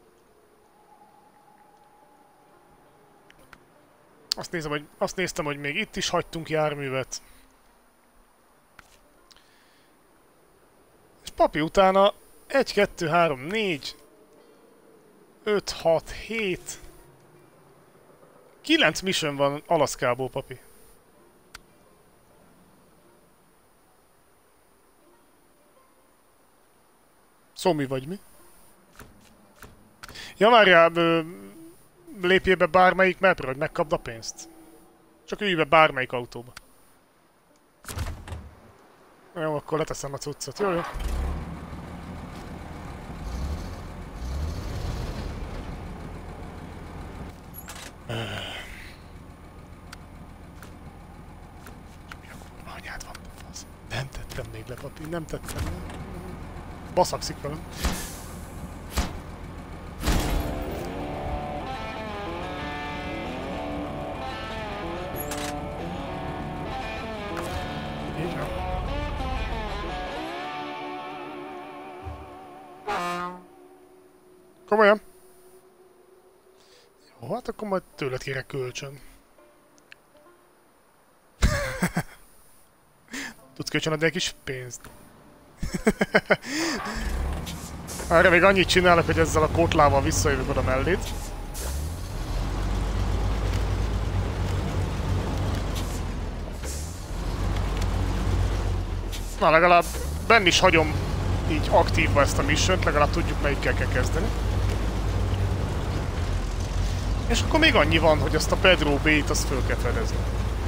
Azt nézem, hogy, azt néztem, hogy még itt is hagytunk járművet. És papi utána egy, kettő, három, négy, öt, hat, hét, kilenc mission van Alaszkából, papi. Szomi vagy mi? Ja, várjál, lépjél be bármelyik mapra, hogy megkapd a pénzt. Csak ülj be bármelyik autóba. Jó, akkor leteszem a cuccot, jó, jó. Mi a kurva anyád van, fasz? Nem tettem még le, papi, nem tettem le. Baszakszik velem. Így van. Komolyan? Jó, hát akkor majd tőled kérek kölcsön. Tudsz kölcsönadni egy kis pénzt? Erre még annyit csinálok, hogy ezzel a kotlával visszajövök oda mellét. Na, legalább benn is hagyom így aktívba ezt a missiont, legalább tudjuk melyikkel kell kezdeni. És akkor még annyi van, hogy azt a Pedro B-t azt föl kell fedezni.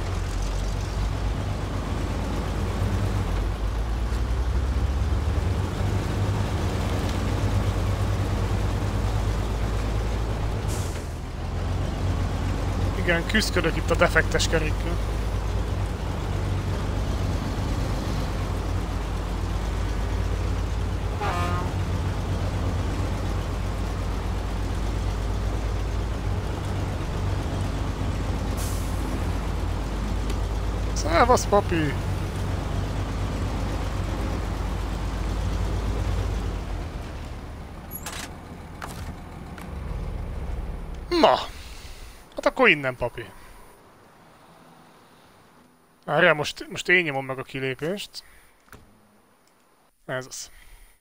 Igen, küzdködök itt a defektes kerékkel. Szevasz, papi! Na! Hát akkor innen, papi. Várjál, most, most én nyomom meg a kilépést. Ez az.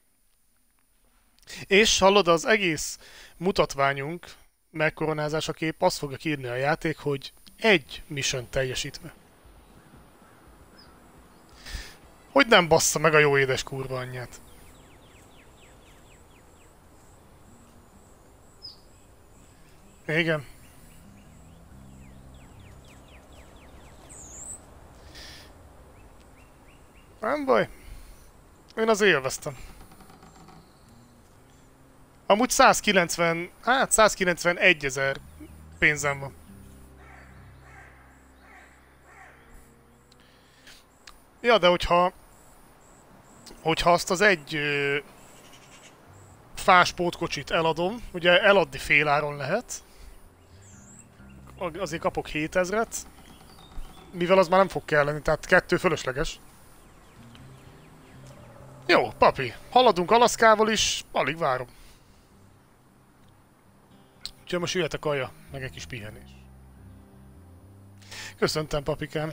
És hallod, az egész mutatványunk megkoronázásaképp azt fogja írni a játék, hogy egy mission teljesítve. Hogy nem bassza meg a jó édes kurva anyját. Igen. Nem baj. Én az élveztem. Amúgy százkilencven, hát százkilencvenegy ezer pénzem van. Ja, de hogyha hogyha azt az egy ö, fás pótkocsit eladom. Ugye eladni féláron lehet. Azért kapok hétezret. Mivel az már nem fog kelleni, tehát kettő fölösleges. Jó, papi. Haladunk Alaszkával is, alig várom. Úgyhogy most jöhet a kaja, meg egy kis pihenés. Köszöntem, papikám.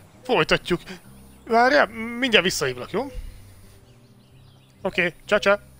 Folytatjuk. Várjál, mindjárt visszahívlak, jó? Oké, okay, csa-csa.